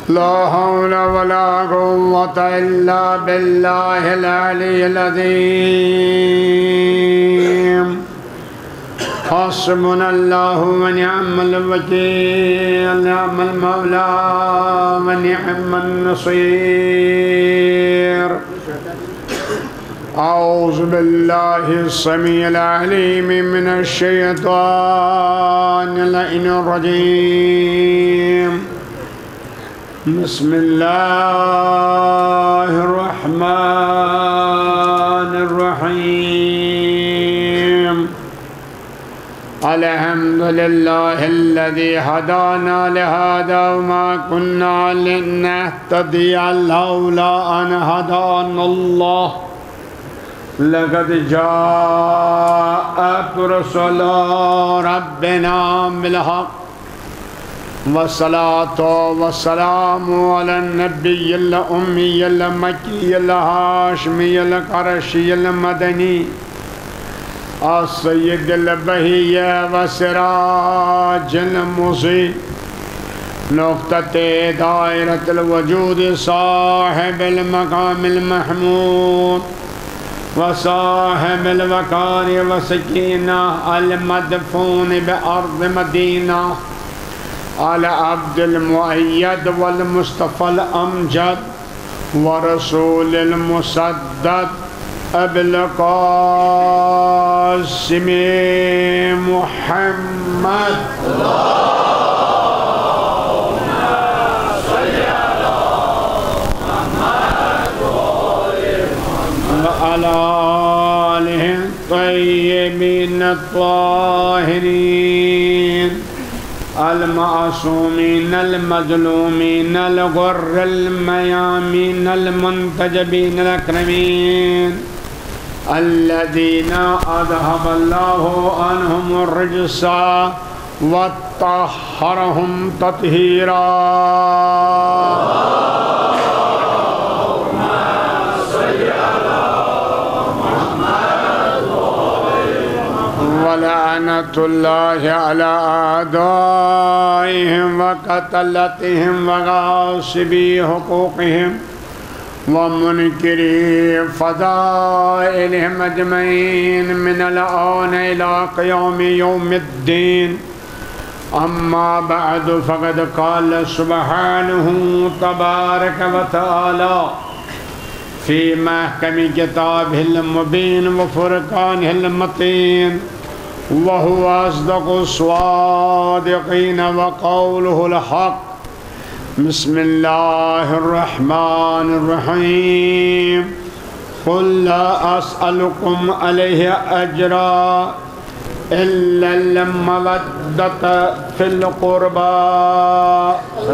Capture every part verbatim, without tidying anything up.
لا حول ولا قوة إلا بالله العلي العظيم. حسبنا الله ونعم الوكيل، نعم المولى ونعم النصير. أعوذ بالله السميع العليم من الشيطان اللعين الرجيم. بسم الله الرحمن الرحيم. الحمد لله الذي هدانا لهذا وما كنا لنهتدي لولا أن هدانا الله. لقد جاءت رسل ربنا بالحق، والصلاة والسلام على النبي الأمي المكي الهاشمي القرشي المدني السيد البهي وسراج المضيء، نقطة دائرة الوجود، صاحب المقام المحمود وصاحب الوقار وسكينة، المدفون بأرض مدينة، على عبد المؤيد والمصطفى الأمجد ورسول المسدد أبي القاسم محمد. اللهم صل على محمد وعلى آله الطيبين الطاهرين المعصومين المظلومين الغر الميامين المنتجبين الأكرمين، الذين أذهب الله عنهم الرجس وطهرهم تطهيرا. اللهم صل على محمد ولعنة الله على أعدائهم وقتلتهم وغاصبي حقوقهم ومنكري فضائلهم أجمعين من الآن إلى قيام يوم الدين. أما بعد، فقد قال سبحانه تبارك وتعالى في محكم كتابه المبين وفرقانه المتين، وهو أصدق الصادقين وقوله الحق. بسم الله الرحمن الرحيم. قل لا أسألكم عليه أجرا إلا المودة في القربى.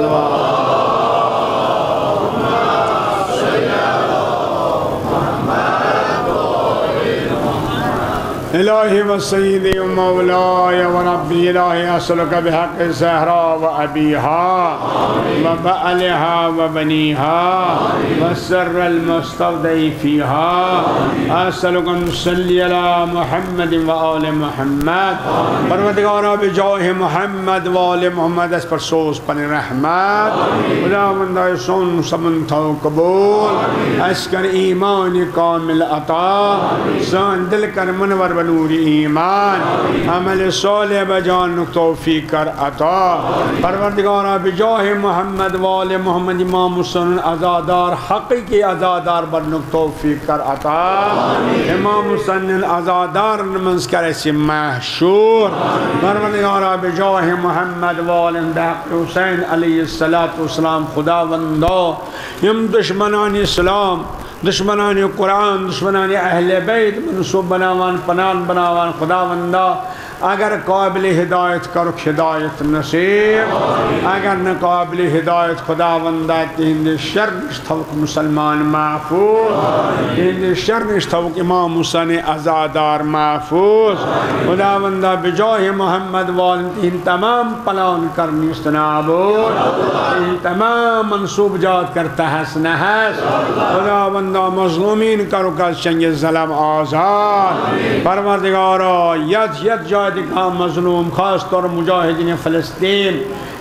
إلهي وسيدي ومولاي وربي، إلهي أسألك بحق الزهراء وأبيها وبألها وبنيها والسر المستودع فيها، أسألك أن تصلي على محمد وآل محمد. پروردگارا بجاه محمد وآل محمد اس پر سوز پر رحمت. خداوندہ سن سمن تو قبول، اس کر ایمان کامل عطا، سان دل کر منور نوری ایمان، عمل صالح بجان توفیق کر عطا. پروردگارا بجاہ محمد وآل محمد امام حسین عزادار حقیقی عزادار برنک توفیق کر عطا. امام حسین عزادار نمنز کر ایسی محشور. پروردگارا بجاہ محمد وآل بحق حسین علیہ السلام خداوندہ یم دشمنان اسلام، دشمنان قرآن، دشمنان اہل بیت منصوب بناوان پنان بناوان خداوندہ اگر قابل ہدایت کرو ہدایت نصیب، اگر نہ قابل ہدایت خداوندہ تہند شر نشتوک مسلمان محفوظ، تہند شر نشتوک امام حسین عزادار محفوظ. خداوندہ بجاہ محمد والن تہند تمام پلان کرنی استنابود، تہند تمام منصوب جات کرتا حس نحس. خداوندہ مظلومین کرو کل چنگ ظلم آزاد. پروردگارا ید ید جا دیکھا مظلوم، خاص طور مجاہدین فلسطین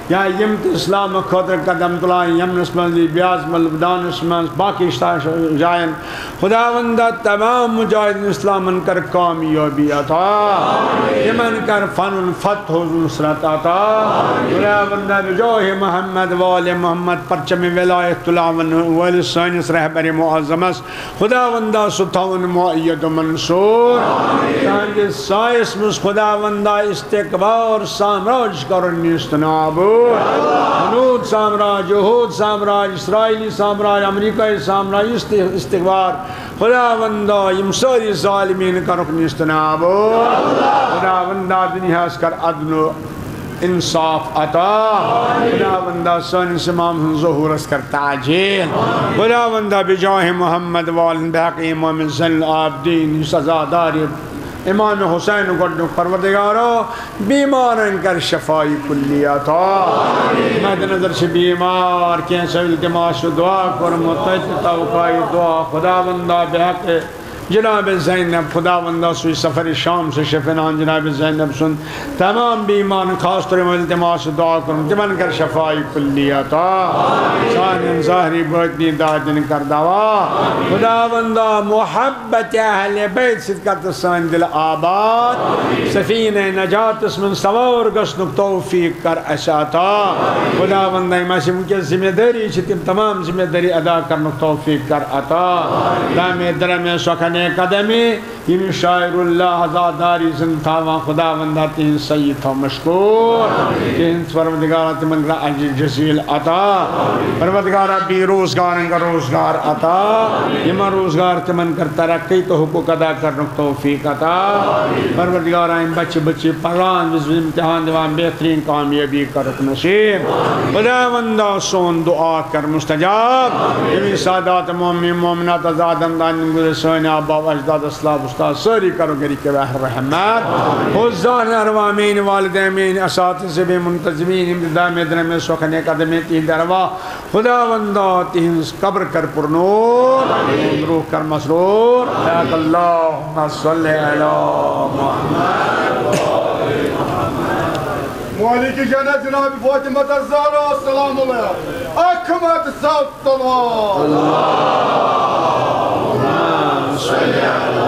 یا یم تے اسلام خاطر قدم تلائیں یمنس منز بیاز ملبدانس منز باقی جائیں خداوندہ تمام مجاہدین اسلامن کر کامیابی عطا یمن کر فن فتح و نصرت عطا خداوندہ بجاہ محمد وال محمد پرچم ولایت تلاون وال سانس رہبر معظمس خداوندہ ستاون معید و منصور تانج سائس مز خداوندہ استقبار سامراج کرن نیست نابود حنود سامراج یہود سامراج اسرائیلی سامراج امریکہ سامراج استقبار خداوندہ یم ساری ظالمین کا رکن استنابود خداوندہ دنیا اس کر عدل و انصاف عطا خداوندہ سانس امام ظہور اس کر تعجیل خداوندہ بجاہ محمد والن بحق امام زن العابدین سزاداری امام حسین گڈنک پروردگارو بیمارن کر شفائی کلی عطا مد نظر سے بیمار کینسا التماس دعا کر متحد توقعی دعا خداوندہ بحق جناب زینب خداوندہ سوئی سفر شام سے شفنان جناب زینب سن تمام بیمان خاص طور التماس دعا کروں جمن کر شفائی کلی عطا ثانین ظاہری باطنی دادن کر دعا خداوندہ محبت اہل بیت صدقت سان دل آباد سفین نجات اسمن سوار گسنک توفیق کر اشاتا خداوندہ اماسم کے ذمہ داری چھتیم تمام ذمہ داری ادا کرنک توفیق کر عطا دام درم سوکھن قدمی یہ شاعر اللہ ہزاداری زندھاوان خداوندہ تین سید تھا مشکور تین پروردگارہ تمن کا عجل جزیل عطا پروردگارہ بھی روزگار کا روزگار عطا یما روزگار تمن کر ترقی تو حقوق ادا کرنک توفیق عطا پروردگارہ ان بچے بچے پران وزو امتحان دیوان بہترین کامیابی کرک نصیب خداوندہ سون دعا کر مستجاب یمی سادات مومن مومنات ازادم دان گزرسوین آبا و اجداد اسلام استاد ساری کرو گری کے بحر رحمت حضان اروامین والدین اساتذہ بے منتظمین امداد مدن میں سوکھنے قدمیں تین دروا خداوندہ تین قبر کر پر نور روح کر مسرور حیات اللہم صلی علی محمد مولی کی جنت جناب فاطمہ الزہرا السلام علیہ اکمت صوت اللہ اللہم صلی علی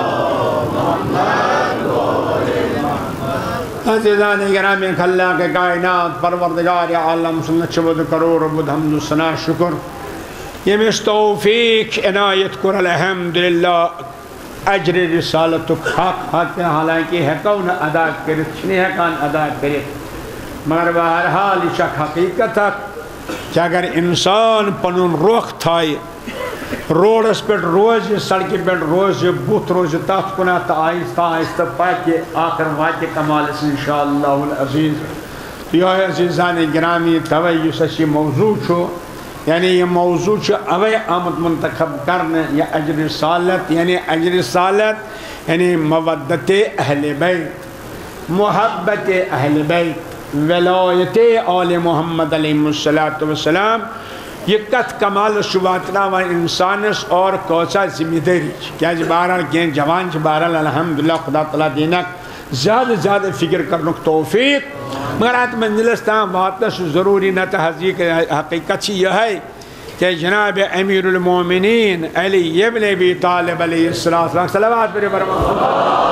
عزیزان گرامی خلاق کائنات پروردگار عالم سنت شبد کرور عبد حمد و ثنا شکر یہ مش توفیق عنایت کر الحمدللہ اجر رسالتک حق حق حالانکہ حقون ادا کرت چھنی حقان ادا کرت مگر بہرحال یہ حقیقت ہے کہ اگر انسان پنن روخ تھائی روڈس پہ روز سڑکی پہ روز بوت روز تحت کنا تا آہستہ آہستہ پاکہ آخر واقع کمال اس انشاءاللہ العزیز یہ عزیزان گرامی توی سچی موضوع چھو یعنی یہ موضوع چھو اوے آمد منتخب کرنے یا اجر سالت یعنی اجر سالت یعنی مودت اہل بیت محبت اہل بیت ولایت آل محمد علیہ السلام یہ کت کمال شباتنا و انسانس اور کوچا ذمہ داری کیا جی بہرحال کہیں جوان چھ بہرحال الحمدللہ خدا تعالیٰ دینک زیادہ زیادہ فکر کرنک توفیق مگر آت منزلستان واتش ضروری نہ تحضیق حقیقت یہ ہے کہ جناب امیر المومنین علی ابن ابی طالب علیہ السلام صلوات پر برمان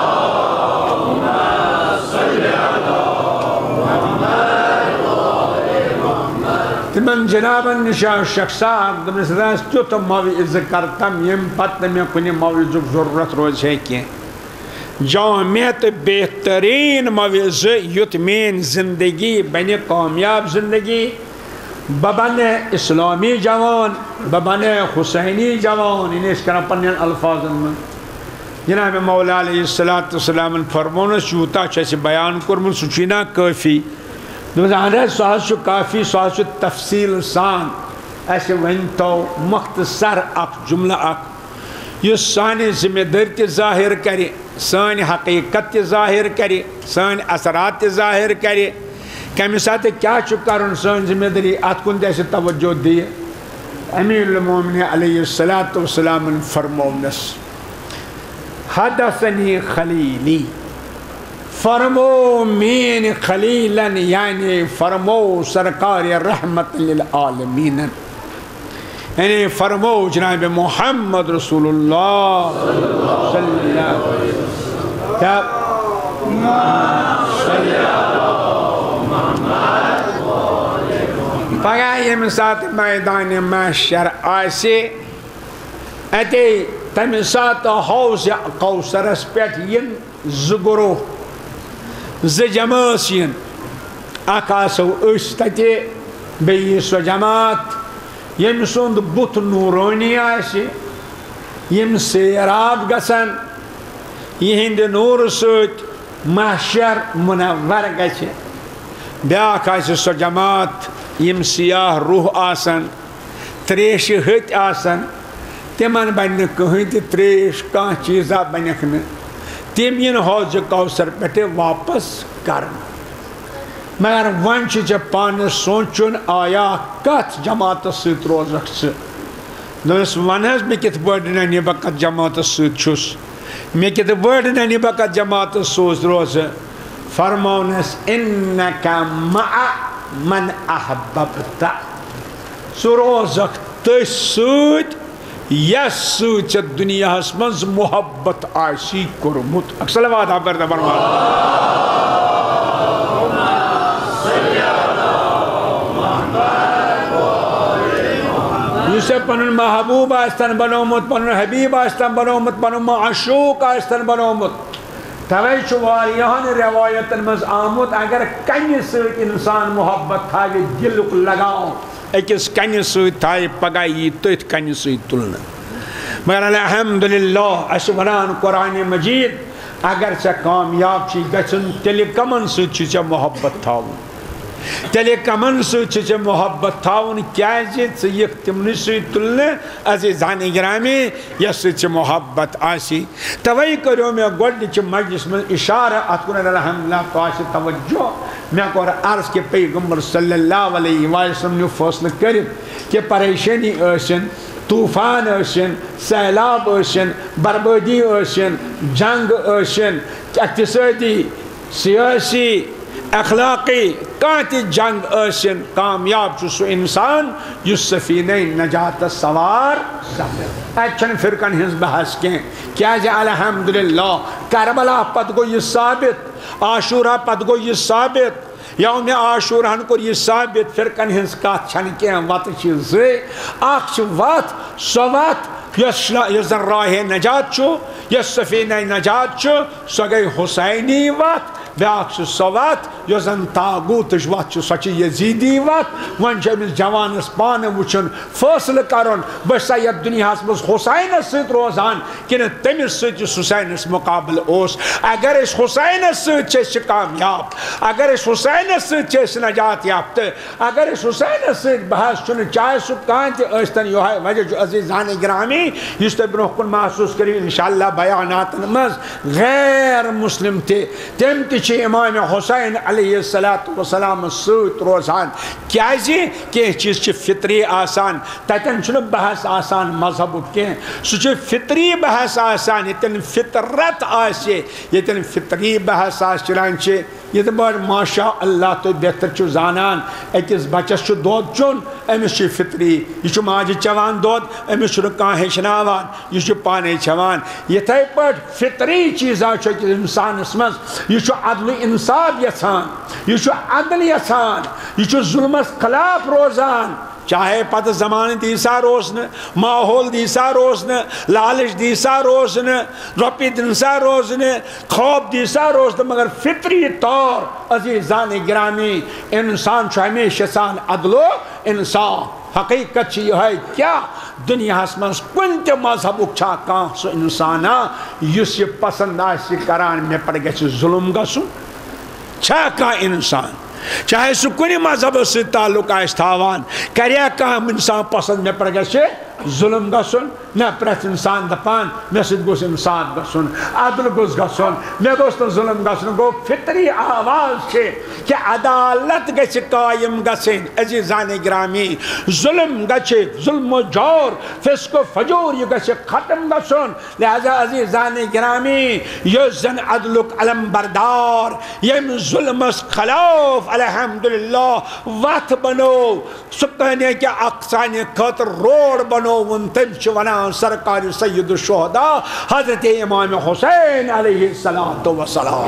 من جناب نشاہ شخصات دم نسدان ستیوت موعظ کرتم یم پتہ میں کنی موعظ ضرورت روز ہے کہ جامعت بہترین موعظ یت مین زندگی بنے کامیاب زندگی ببن اسلامی جوان ببن حسینی جوان انہیں اس کرنا پنین الفاظ میں جناب مولا علیہ السلام فرمون چوتا چیسے بیان کرمن سچینا کافی دوزانہ سوال چھو کافی سوال چھو تفصیل سان ایسے ونتو مختصر اک جملہ اک یہ سانی ذمہ داری تی ظاہر کرے سانی حقیقت تی ظاہر کرے سانی اثرات تی ظاہر کرے کمی ساتھ کیا چھو کرن سانی ذمہ داری آت کن ایسے توجہ دیئے امیر المومن علیہ السلام فرمونس حدثنی خلیلی فرمو مین خلیلن یعنی فرمو سرکار رحمت للعالمین، یعنی فرمو جناب محمد رسول اللہ صلی اللہ علیہ وسلم. کیا پگہ یم سات میدان محشر آسے اتے تمہ سات حوض کوثرس پہ ین زٕ گروہ زٕ جماعت ین، اکھ آسو أسۍ تتہِ بیٚیہِ سۄ جماعت یم سُنٛد بُتھ نورانی آسہِ، یم سیراب گژھن یہندِ نور سۭتۍ محشر منور گژھِ. بیاکھ آسہِ سۄ جماعت یم سیاہ روح آسن، تریشہِ ہتۍ آسن، تمن بنہِ نہٕ کٕہٕنۍ تہِ تریش کانٛہہ چیٖزا بنٮ۪کھ نہٕ، تِم یِن حوضِ کوثر پٮ۪ٹھٕ واپس کرنہٕ. مگر وۄنۍ چھُ ژےٚ پانس سونٛچُن آیا کتھ جماعتس سۭتۍ روزکھ ژٕ؟ دوٚپُس وَن حظ مےٚ کِتھ پٲٹھۍ ننہِ بہٕ کتھ جماعتس سۭتۍ چھُس، مےٚ کِتھ پٲٹھۍ ننہِ بہٕ کتھ جماعتس سۭتۍ روزٕ؟ فرمونس اِنَّکَ مَعَ من احببت، ژٕ روزکھ تٔتھۍ سۭتۍ یس سۭتۍ ژےٚ دُنیاہس منٛز محبت آسی کوٚرمُت. اکھ صلوات آپ کر دے فرما. یُس ژےٚ پنُن محبوب آستن بنومُت، پنُن حبیب آستن بنومُت، پنُن معشوق آستن بنومُت. توے چھُ واریاہن روایتن منٛز آمُت اگر کنہِ سۭتۍ انسان محبت تھاوِ دلُک لگاو أکِس کنہِ سۭتۍ تھایہِ پگاہ یی تٔتھۍ کنہِ سۭتۍ تُلنہٕ. مگر الحمدللہ اسہِ ونان قرآن مجید اگر ژےٚ کامیاب چھی گژھُن تیٚلہِ کمن سۭتۍ چھُ ژےٚ محبت تھاوُن؟ تیٚلہِ کمن سۭتۍ چھُ ژےٚ محبت تھاوُن؟ کیازِ ژٕ یِکھ تِمنٕے سۭتۍ تُلنہٕ عزیزانِ گرامی یس سۭتۍ ژےٚ محبت آسی. توے کٔریو مےٚ گۄڈنِچہِ مجلس منٛز اشارٕ، اتھ کُن الحمدللہ تو آسہِ توجہ. مےٚ کوٚر عرض کہِ پیغمبر صلی اللہ علیہ وسلم نیوٗ فٲصلہٕ کٔرِتھ کہِ پریشٲنی ٲسِن، طوفان ٲسِن، سہلاب ٲسِن، بربٲدی ٲسِن، جنگ ٲسِن، اقتصٲدی، سیٲسی، اخلاقی کانٛہہ تہِ جنگ ٲسِن، کامیاب چھُ سُہ انسان یُس سفیٖنَے نجاتس سوار سپدِ. اتہِ چھنہٕ فرقن ہٕنٛز بحث کینٛہہ، کیازِ الحمدللہ کربلا پتہٕ گوٚو یہِ ثابت، عاشورہ پتہٕ گوٚو یہِ ثابت، یومِ عاشوراہن کوٚر یہِ ثابت فرقن ہٕنٛز کتھ چھنہٕ کینٛہہ، وتہٕ چھِ زٕ. اکھ چھِ وتھ، سۄ وتھ یۄس یۄس زن راہِ نجات چھُ، یۄس سفیٖنَے نجات چھُ، سۄ گٔے حسینی وتھ. بیاکھ چھِ سۄ وتھ یۄس زن تاغوٗتٕچ وتھ چھِ، سۄ چھِ یزیٖدی وتھ. وۄنۍ چھُ أمِس جوانس پانہٕ وٕچھُن، فٲصلہٕ کرُن بہٕ چھُسا یتھ دُنیاہس منٛز حسینس سۭتۍ روزان کِنہٕ تٔمِس سۭتۍ یُس حسینس مُقابلہٕ اوس. اگر أسۍ حسینس سۭتۍ چھِ أسۍ کامیاب، اگر أسۍ حسینس سۭتۍ چھِ أسۍ نجات یافتہٕ، اگر أسۍ حسینس سۭتۍ بحث چھُنہٕ چاہے سُہ کانٛہہ تہِ ٲسۍتن. یِہوے وجہ چھُ عزیزانِ گرامی یُس تُہۍ برونٛہہ کُن محسوٗس کٔرِو انشاءاللہ بیاناتن منٛز. غیر مسلم تہِ تِم تہِ چھِ امام حسین علیہ الصلوۃ والسلام سۭتۍ روزان. کیازِ کینٛہہ چیٖز چھِ فطری آسان، تتٮ۪ن چھُنہٕ بحث آسان مذہبُک کینٛہہ، سُہ چھُ فطری بحث آسان. ییٚتٮ۪ن فطرت آسہِ، ییٚتٮ۪ن فطری بحث آسہِ چلان چھِ. یِتھ پٲٹھۍ ماشاء اللہ تُہۍ بہتر چھُو زانان أکِس بچس چھُ دۄد چیوٚن، أمِس چھُ فطری، یہِ چھُ ماجہِ چٮ۪وان دۄد، أمِس چھُنہٕ کانٛہہ ہیٚچھناوان، یہِ چھُ پانے چٮ۪وان. یِتھے پٲٹھۍ فطری چیٖزا چھُ أکِس اِنسانس منٛز. یہِ چھُ عدلہِ انصاف یژھان، یہِ چھُ عدل یژھان، یہِ چھُ ظُلمس خلاف روزان. چاہے پتہٕ زمانہٕ دیٖسا روزنہٕ، ماحول دیٖسا روزنہٕ، لالٕچ دیٖسا روزنہٕ، رۄپیہِ دِنسا روزنہٕ، خوف دیٖسا روزنہٕ، مگر فطری طور عزیزانِ گرامی انسان چھُ ہمیشہ یژھان عدل و انصاف. حقیقت چھِ یِہوٚے کیٛاہ دُنیاہس منٛز کُنہِ تہِ مذہبُک چھا کانٛہہ سُہ اِنسانا یُس یہِ پسنٛد آسہِ کران مےٚ پٮ۪ٹھ گژھِ ظُلم گژھُن؟ چھا کانٛہہ اِنسان چاہے سُہ کُنہِ مذہبس سۭتۍ تعلق آسہِ تھاوان کریا کانٛہہ اِنسان پسنٛد مےٚ پٮ۪ٹھ گژھِ ظلم گژھُن نہ پرٛٮ۪تھ اِنسان دپان مےٚ سۭتۍ گوٚژھ اِنصاف گژھُن عدل گوٚژھ گژھُن مےٚ گوٚژھ نہٕ ظلم گژھُن گوٚو فطری آواز چھِ کہ عدالت گژھِ قٲیِم گژھٕنۍ عزیٖزانہِ گرامی ظلم گژھِ ظلم و جور فسق و فجور یہ گژھِ ختم گژھُن لہذا عزیٖزانہِ گرامی یُس زن عدلُک علم بردار ییٚمہِ ظلمس خلاف الحمدللہ وتھ بنوو سُہ کہنے کہ اکھ سانہِ خٲطرٕ روڈ بنووُن تٔمۍ چھِ ونان سرکار سید الشہداء حضرت امام حسین علیہ الصلاۃ والسلام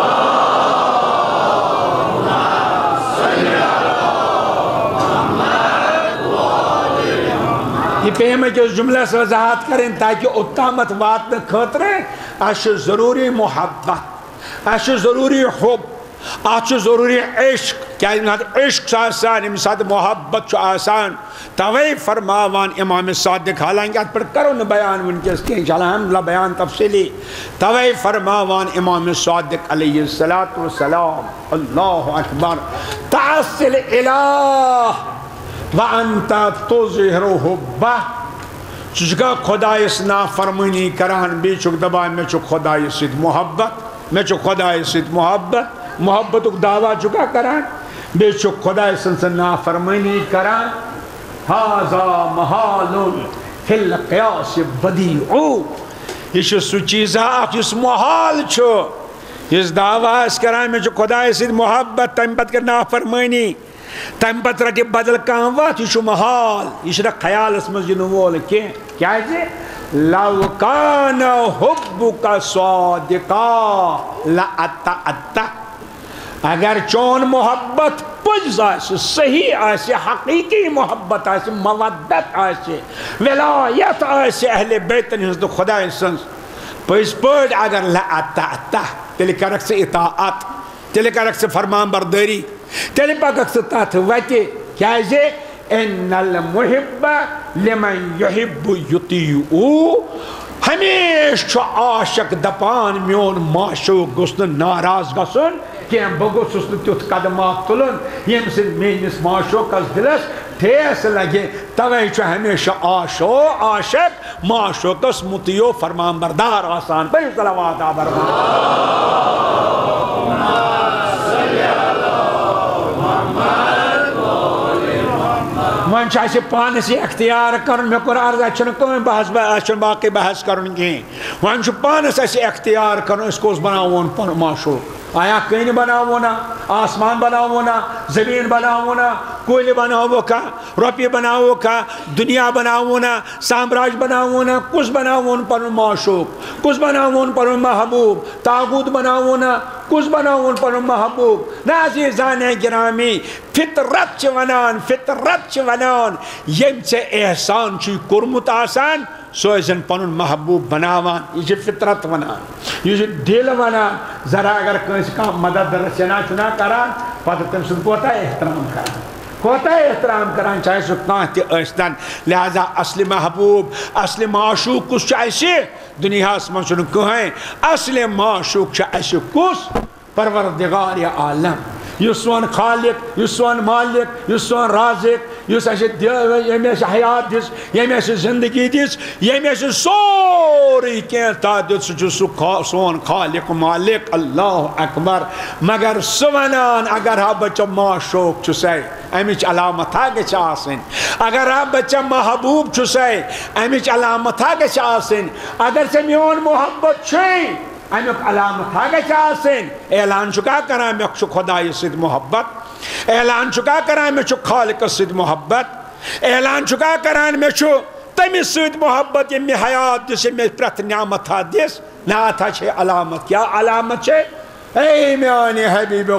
یہ پہ ہمیں کس جملہ سے وضاحت کریں تاکہ اتامت واتن خاطرے اش ضروری محبت اش ضروری حب اش ضروری عشق کیا عشق آسان امہ ساتھ محبت آسان توے فرماوان امام صادق حالانکہ ات پر کرو نا بیان ونکس کی انشاءاللہ الحمدللہ بیان تفصیلی توے فرماوان امام صادق علیہ الصلوۃ والسلام اللہ اکبر تعصل الہ وانت تظہر حبہ چکا خدایس نافرمانی کران بی چک دبان میں چک خدای سید محبت میں چک خدای سید محبت محبت دعویٰ چکا کران بی چک خدای سن نافرمانی کران ھذا محال فی القیاس بدیع یہ سو چیزا اخ اس محال چھو اس دعویٰ اس کران میں چک خدای سید محبت تم پت کر نافرمانی تم پت رٹی بدل کام وات یہ محال یہ خیال اس مسجد وول کی کیا ہے لو کان حبک صادقا لاتأت اگر چون محبت پز آس صحیح آس حقیقی محبت آس مودت آس ولایت آس اہل بیتن ہنز خدا سنز پز پٲٹھۍ اگر لاتأت تیٚلہِ کرکھ ژٕ اطاعت تیٚلہِ کرکھ ژٕ فرمان بردٲری تیٚلہِ پککھ ژٕ تتھ وتہِ کیازِ ان المحب لمن يحب يطيع ہمیشہ چھُ عاشق دپان میون معشوق گوٚژھ نہٕ ناراض گژھُن کینٛہہ بہٕ گوٚژھُس نہٕ تیُتھ قدمات تُلُن ییٚمہِ سۭتۍ میٲنِس معشوقس دلس ٹھیس لگہِ توے چھُ ہمیشہ عاشو عاشق معشوقس مطیع فرمان بردار آسان پٔرِو صلوات برمان ون چھ پانس یہ اختیار کرن مے کور عرض اچھن کہیں بحث اچھن باقی بحث کرن کی ون چھ پانس اس اختیار کرن اس کو بناون پن معشوق آیا کہیں بناونا آسمان بناونا زمین بناونا کوئل بناو کا روپی بناو کا دنیا بناونا سامراج بناونا کس بناون پن معشوق کس بناون پن محبوب تاغوت بناونا کس بناون پن محبوب عزیزان گرامی فطرت چھ ونان فطرت چھ ونان یم سے احسان چھ کورمت آسان سو ازن پنن محبوب بناوان یہ فطرت ونان یہ دل ونان ذرا اگر کنس کا مدد رسنا چنا کران پتہ تم سن کوتا احترام کران کوتا احترام کران چاہے سو کان تہ ٲسۍتن لہذا اصل محبوب اصل معشوق کس چھ اسہ دنیاس من چھ کہیں اصل معشوق چھ اسہ کس پروردگار عالم یس سون خالق یس سون مالک یس سون رازق یس اسہ یم اسہ حیات دس یم اسہ زندگی دس یم اسہ سوری کینٛہہ تا دیت سہ چھ سہ سون خالق مالک اللہ اکبر مگر سہ ونان اگر ہا بچہ معشوق چھ سے امچ علامت گژھِ آسٕنۍ اگر ہا بچہ محبوب چھ سے امچ علامت گژھِ آسٕنۍ اگر ژےٚ میون محبت چھے امیک علامت گژھِ آسٕنۍ اعلان چھُکا کران مےٚ چھُ خۄدایس سۭتۍ محبت اعلان چھُکا کران مےٚ چھُ خالقس سۭتۍ محبت اعلان چھُکا کران مےٚ چھُ تٔمِس سۭتۍ محبت ییٚمۍ مےٚ حیات دِژ ییٚمۍ مےٚ پرٛٮ۪تھ نعمت دِژ نہ اتھ ہا چھے علامت کیا علامت چھے اے میانہِ حبیب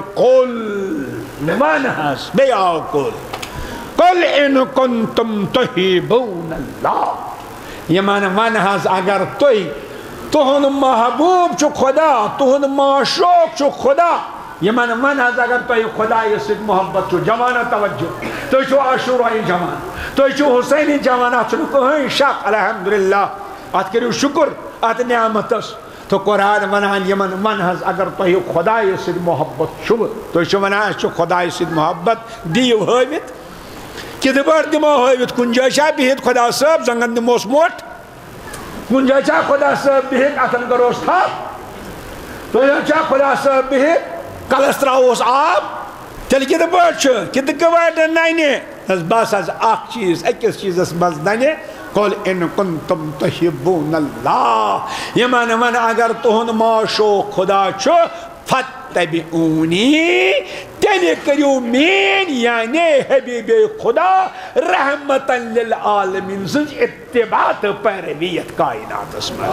قل ون حس بیٚیہِ آو قل قل ان کنتم تحبون اللہ یمن ون حس اگر تُہۍ تہن محبوب چھ خدا تہن معشوق چھ خدا یمن ون حظ اگر تہ خدا سۭتۍ محبت چھو جوانا توجہ تُہۍ چھو عاشورائی جوان تُہۍ چھو حسینی جوان اتھ چھُنہٕ کٕہٕنۍ شک الحمدللہ اتھ کٔرِو شکر اتھ نعمتس تو قرآن ونان یمن ون حظ اگر تہ خدا سۭتۍ محبت چھو تُہۍ چھو ونان اسہِ چھُ خدا سۭتۍ محبت دِیِو ہٲوِتھ کت بڑ دمو ہاوت کن جائے بہت خدا صاحب زنگن دموس موٹ کن جائے خدا صاحب بہت اتن کروس تھپ تو خدا صاحب بہت کلس تراوس آب تیل کت بڑ کت گوٹ ننہ بس حظ اخ چیز اکس چیزس مز ننہ قل ان کنتم تحبون اللہ یمن ون اگر تہند معشو خدا چھو فتبعونی تیل کریو مین یعنی حبیب خدا رحمتا للعالمین سنج اتباع پیرویت کائنات اسم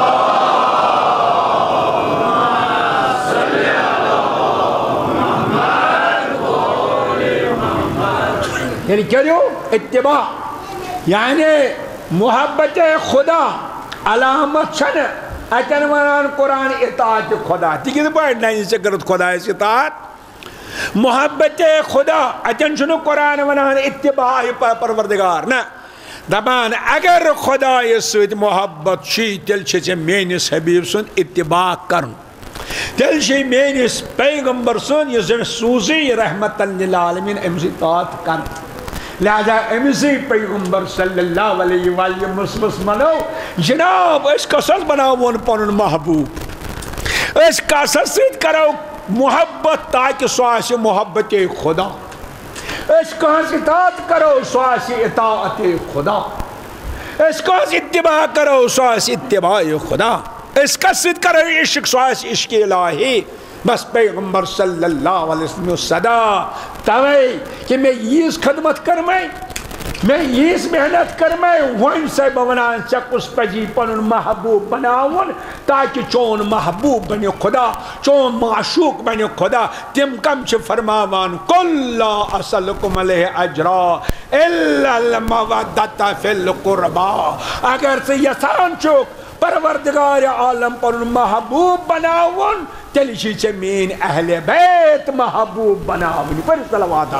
یعنی کریو اتباع یعنی محبت خدا علامت چھن اتن ونان قرآن اطاعت خدا تکیت پاٹ نہیں سے کرت خدا اس اطاعت محبت خدا اتن چھنو قرآن ونان اتباع پروردگار نا دبان اگر خدا سید محبت چی تل چھ مینس حبیب سن اتباع کرن تل چھ مینس پیغمبر سن یہ سوزی رحمتا للعالمین امسی اطاعت کرن لہذا امسی پیغمبر صلی اللہ علیہ وآلہ وسلم منو جناب اس قصص بناون پنن محبوب اس قصص سید کرو محبت تاکہ سواسی محبت خدا اس قصص اطاعت کرو سواسی اطاعت خدا اس قصص اتباع کرو سواسی اتباع خدا اس قصص کرو عشق سواسی عشق الہی بس پیغمبر صلی اللہ علیہ وسلم صدا توئی کہ میں یہ خدمت کر میں میں یہ محنت کر میں وہن سے بونان چکس پجی پنن محبوب بناون تاکہ چون محبوب بنی خدا چون معشوق بنی خدا تم کم چھ فرماوان قل لا اسلکم علیہ اجرا الا المودۃ فی القربا اگر سے یسان چوک پروردگار عالم پر محبوب بناون تیلی چھ مین اہل بیت محبوب بناون پر صلوات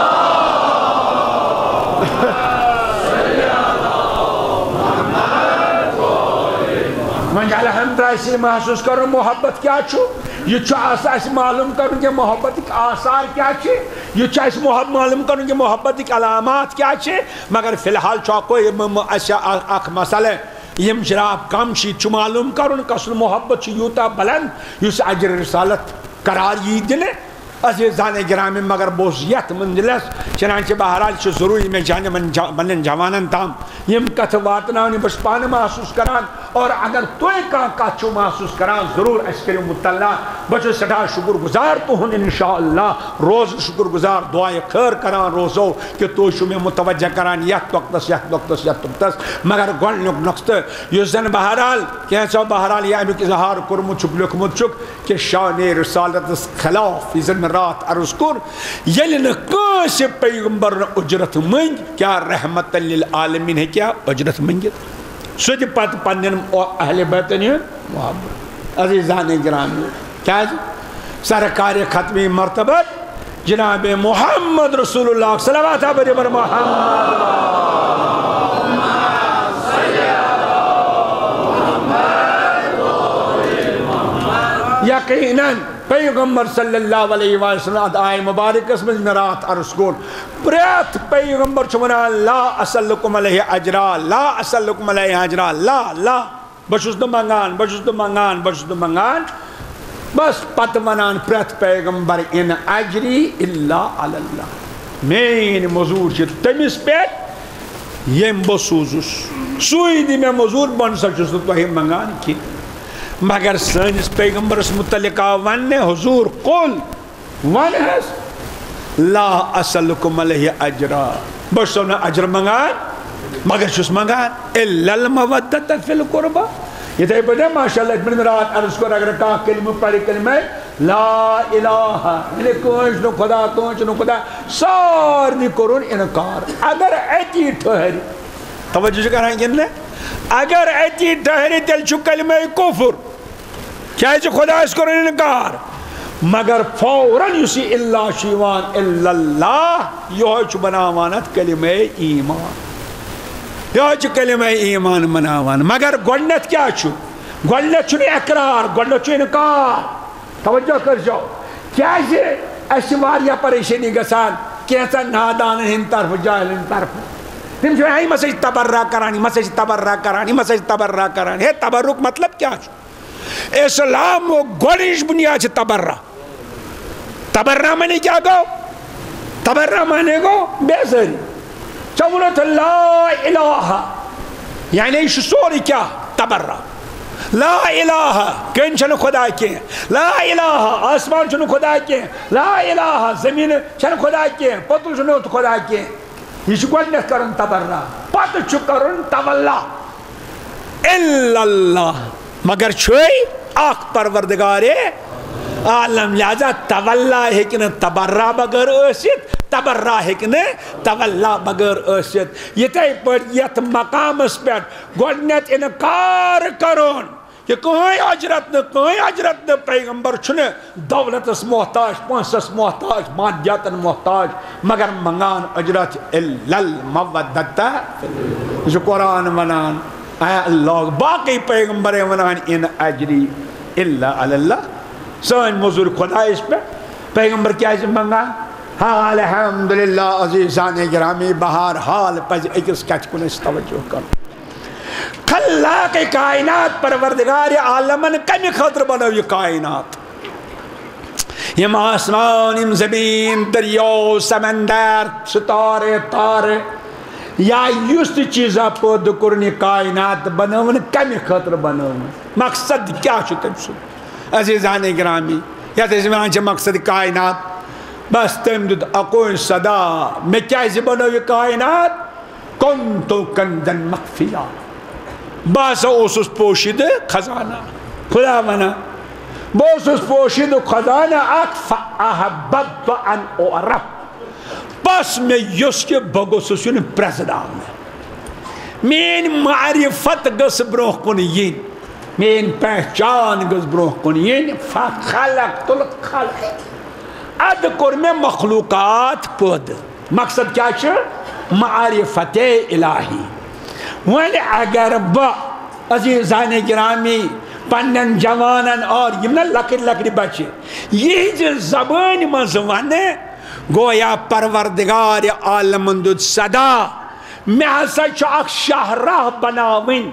من الحمد ایسی محسوس کرو محبت کیا چھو یہ چھو ایسی معلوم کروں کہ محبت ایک آثار کیا چھے یہ چھو ایسی معلوم کروں کہ محبت ایک علامات کیا چھے مگر فی الحال چھو کوئی اخ مسئلہ یم شراب کم شی چھ معلوم کرن کسل محبت چھ یوتا بلند یس اجر رسالت قرار یہ دنے عزیزان گرامی مگر بوزیت منزلس چنانچہ بہرحال چھ ضروری میں جانے من جوانن تام یم کت واتنانی بس پانے محسوس کران اور اگر توئی کا کچھو محسوس کران ضرور اس کے مطلع بچو سٹھا شکر گزار تو ہن انشاءاللہ روز شکر گزار دعائے خیر کران روزو کہ تو شو میں متوجہ کران یت وقتس یت وقتس یت وقتس مگر گون لوگ نقصت یہ زن بہرحال کہنچو بہرحال یہ امیک اظہار کرمو چک لکمت چک کہ شان رسالت خلاف زن رات عرض کر یلی نکاس پیغمبر اجرت منگ کیا رحمت للعالمین ہے کیا اجرت منگت سوچ پت پنن اہل بیتنی محبت عزیزان گرامی کیا سرکار ختمی مرتبت جناب محمد رسول اللہ صلوات علیہ بر محمد یقیناً پیغمبر صلی اللہ علیہ وسلم آئے مبارک اس میں رات عرض کون پریت پیغمبر چمنا لا اسلکم علیہ اجرا لا اسلکم علیہ اجرا لا لا بشوز دو منگان بشوز دو منگان بشوز دو منگان بس پت منان پریت پیغمبر ان اجری اللہ علی اللہ مین مزور چھ تمیس پیٹ یم بسوزس سوئی دی میں مزور بن سچس تو ہی منگان کی مگر سنس پیغمبرس متعلق ون حضور قل ون ہے لا اسلکم علیہ اجرا بس سونا اجر منگان مگر چس منگان الا المودۃ فی القربہ یہ تو پتہ ماشاءاللہ اتمن رات عرض کر اگر کا کلمہ پڑھ کلمہ لا الہ یعنی کوئی نو خدا کوئی نو خدا سارنی کرون انکار اگر ایتی ٹھہری توجہ کریں گے اگر ایتی ٹھہری تیل چو کلمہ کفر کیا ہے خدا اس کو انکار مگر فوراً یسی اللہ شیوان الا اللہ یہ چو بناوانت کلمہ ایمان یہ چو کلمہ ایمان بناوان مگر گوڑنت کیا چو گوڑنت چو اقرار گوڑنت چو انکار توجہ کر جاؤ کیا ہے ایسی واریا پریشانی گسان کیسا نادان ہند طرف جاہل ہند طرف تم جو ہے مسج تبرہ کرانی مسج تبرہ کرانی مسج تبرہ کرانی ہے تبرک مطلب کیا ہے اسلام و گوڑش بنیاد تبرہ تبرہ مانے کیا گو تبرہ مانے گو بیزاری چونت لا الہ یعنی سوری کیا تبرہ لا الہ کن چھن خدا کے لا الہ آسمان چھن خدا کے لا الہ زمین چھن خدا کے پتل چھن خدا کے یہ چھ گوڑنیت کرن تبرہ پت چھ کرن تولا الا اللہ مگر چھوئی آخ پروردگار عالم لہذا تولا ہیکن تبرہ بغیر اسید تبرہ ہیکن تولا بغیر اسید یہ تے پر یت مقام اس پر گوڑنیت انکار کرن کہ کوئی اجرت نہ کوئی اجرت نہ پیغمبر چھنے دولت اس محتاج پانس اس محتاج مادیاتن محتاج مگر منگان اجرت الا المودتا جو قرآن ونان اے اللہ باقی پیغمبر ونان ان اجری الا اللہ سوئن مزور خدا اس پہ پیغمبر کیا ہے منگا ہاں الحمدللہ عزیزان گرامی بہار حال پج اکس کچ کن اس توجہ کر خلاق کائنات پروردگار عالمن کمی خطر بنو یہ کائنات یم آسمان یم زمین دریاو سمندر ستارے تارے یا یست چیزا پود کرنی کائنات بنون کمی خطر بنون مقصد کیا چھو تم سو عزیزان گرامی یا تزمان چھے مقصد کائنات بس تم دود اقوی صدا میں کیا ایسی بنو یہ کائنات کنتو کندن مخفیہ باسا اوسس پوشید خزانہ خدا منا بوسس پوشید خزانہ اکفا احببت ان اعرف پس میں یس کے بگوسس یون پریزدان مین معرفت گس بروح کنین مین پہچان گس بروح کنین فخلقت الخلق اد کر میں مخلوقات پود مقصد کیا چھے معرفت الہی ولی اگر با عزیزان گرامی پنن جوانن اور یمنا لکڑ لکڑ بچے یہ جو زبان مزوانے گویا پروردگار عالم دود صدا میں ہسا چھو اک شاہراہ بناوین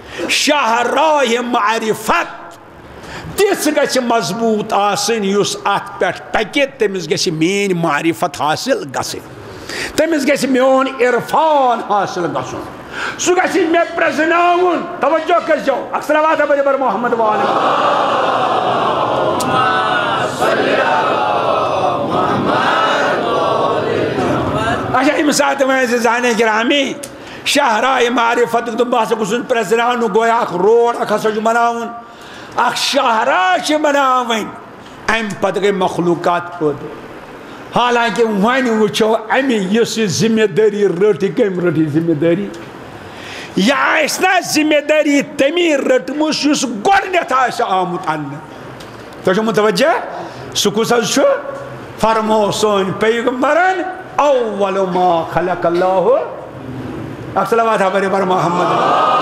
شاہراہ معرفت تیس گش مضبوط آسن یس ات پیٹ پکے تمس گش مین معرفت حاصل گسن تمس گش میون عرفان حاصل گسن سو گش میں پرزناون توجہ کر جو اکثروات بر بر محمد والے اچھا امسات میں زانے گرامی شاہراہ معرفت تو باس گسن پرزنانو گویا اخ روڈ اخ سج بناون اخ شاہراہ چھ بناون ام پتہ گئی مخلوقات پود حالانکہ وانی وچھو امی یس ذمہ داری رٹی کم رٹی ذمہ داری یا اسنا ذمہ داری تمی رٹمس یس گوڑنیت آس آمت ان تو متوجہ سکوس چھو فرمو سون پیغمبرن اول ما خلق اللہ اکسلوات حبر بر محمد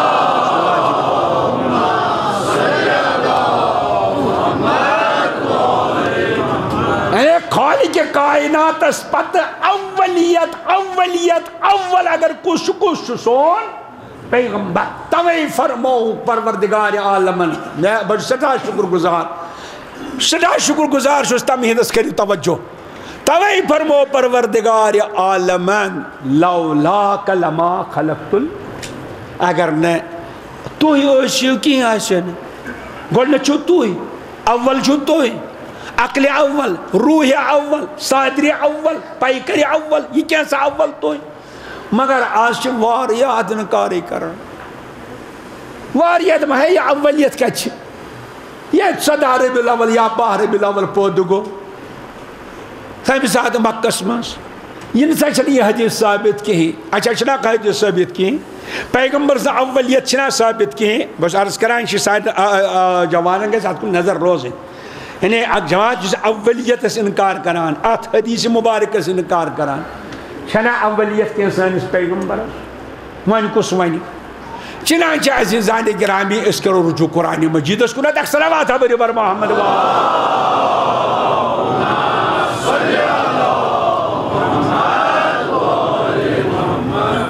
خالق کائنات اس پت اولیت اولیت اول اگر کش کش سون پیغمبر توی فرمو پروردگار عالمن میں بڑھ سٹھا شکر گزار سٹھا شکر گزار شستا مہندس کری توجہ توی فرمو پروردگار عالمن لولاک لما خلقت اگر نے تو ہی اوشیو کی آشن گوڑنا چھو تو ہی اول چھو تو ہی عقل اول روح اول صادر اول پیکر اول یہ کیسا اول تو ہی مگر آج واریات نکاری کرن واریات میں ہے یہ اولیت کچھ یہ صدار بالاول یا باہر بالاول پودگو خیمی ساتھ مکس مس یہ سچن یہ حدیث ثابت کی اچھا چھنا کہ حدیث ثابت کی پیغمبر سے اولیت چھنا ثابت کی بس عرض کرائیں شی ساتھ جوانوں کے ساتھ کل نظر روز ہے یعنی اک جوان جس اولیت سے انکار کران ات حدیث مبارک سے انکار کران چھنا اولیت کے سانس پیغمبر وان کس وانی چنانچہ عزیزان گرامی اس کرو رجوع قرآن مجید اس کنت اکثر آوات حبر بر محمد و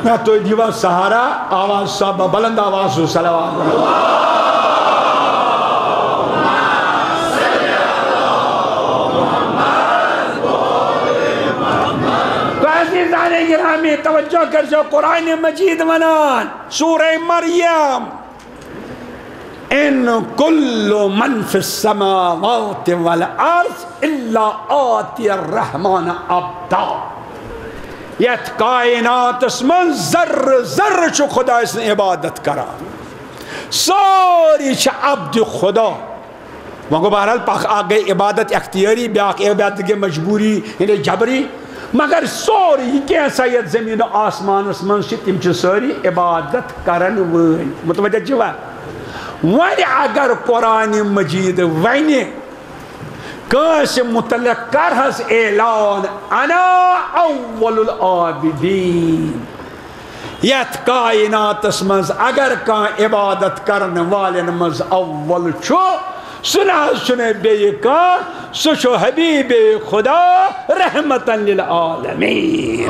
میں تو دیوا سہارا آواز صاحب بلند آواز ہو صلوات گرامی توجہ کر جو قرآن مجید ونان سورہ مریم ان کل من فی السماوات والارض الا آتی الرحمن عبدا یت کائنات اسمن ذر ذر چو خدا اس نے عبادت کرا ساری چھ عبد خدا وہاں بہرحال پاک آگئے عبادت اختیاری بیاق عبادت کے مجبوری یعنی جبری مگر سوری کیسا یہ زمین و آسمان اسمان تم چھ سوری عبادت کرن ون متوجہ چھوا ون اگر قرآن مجید ون کس متعلق کرہس اعلان انا اول العابدین یت کائنات اسمان اگر کان عبادت کرن والن مز اول چھو سنہ سنے بے کا سچو حبیب خدا رحمتا للعالمین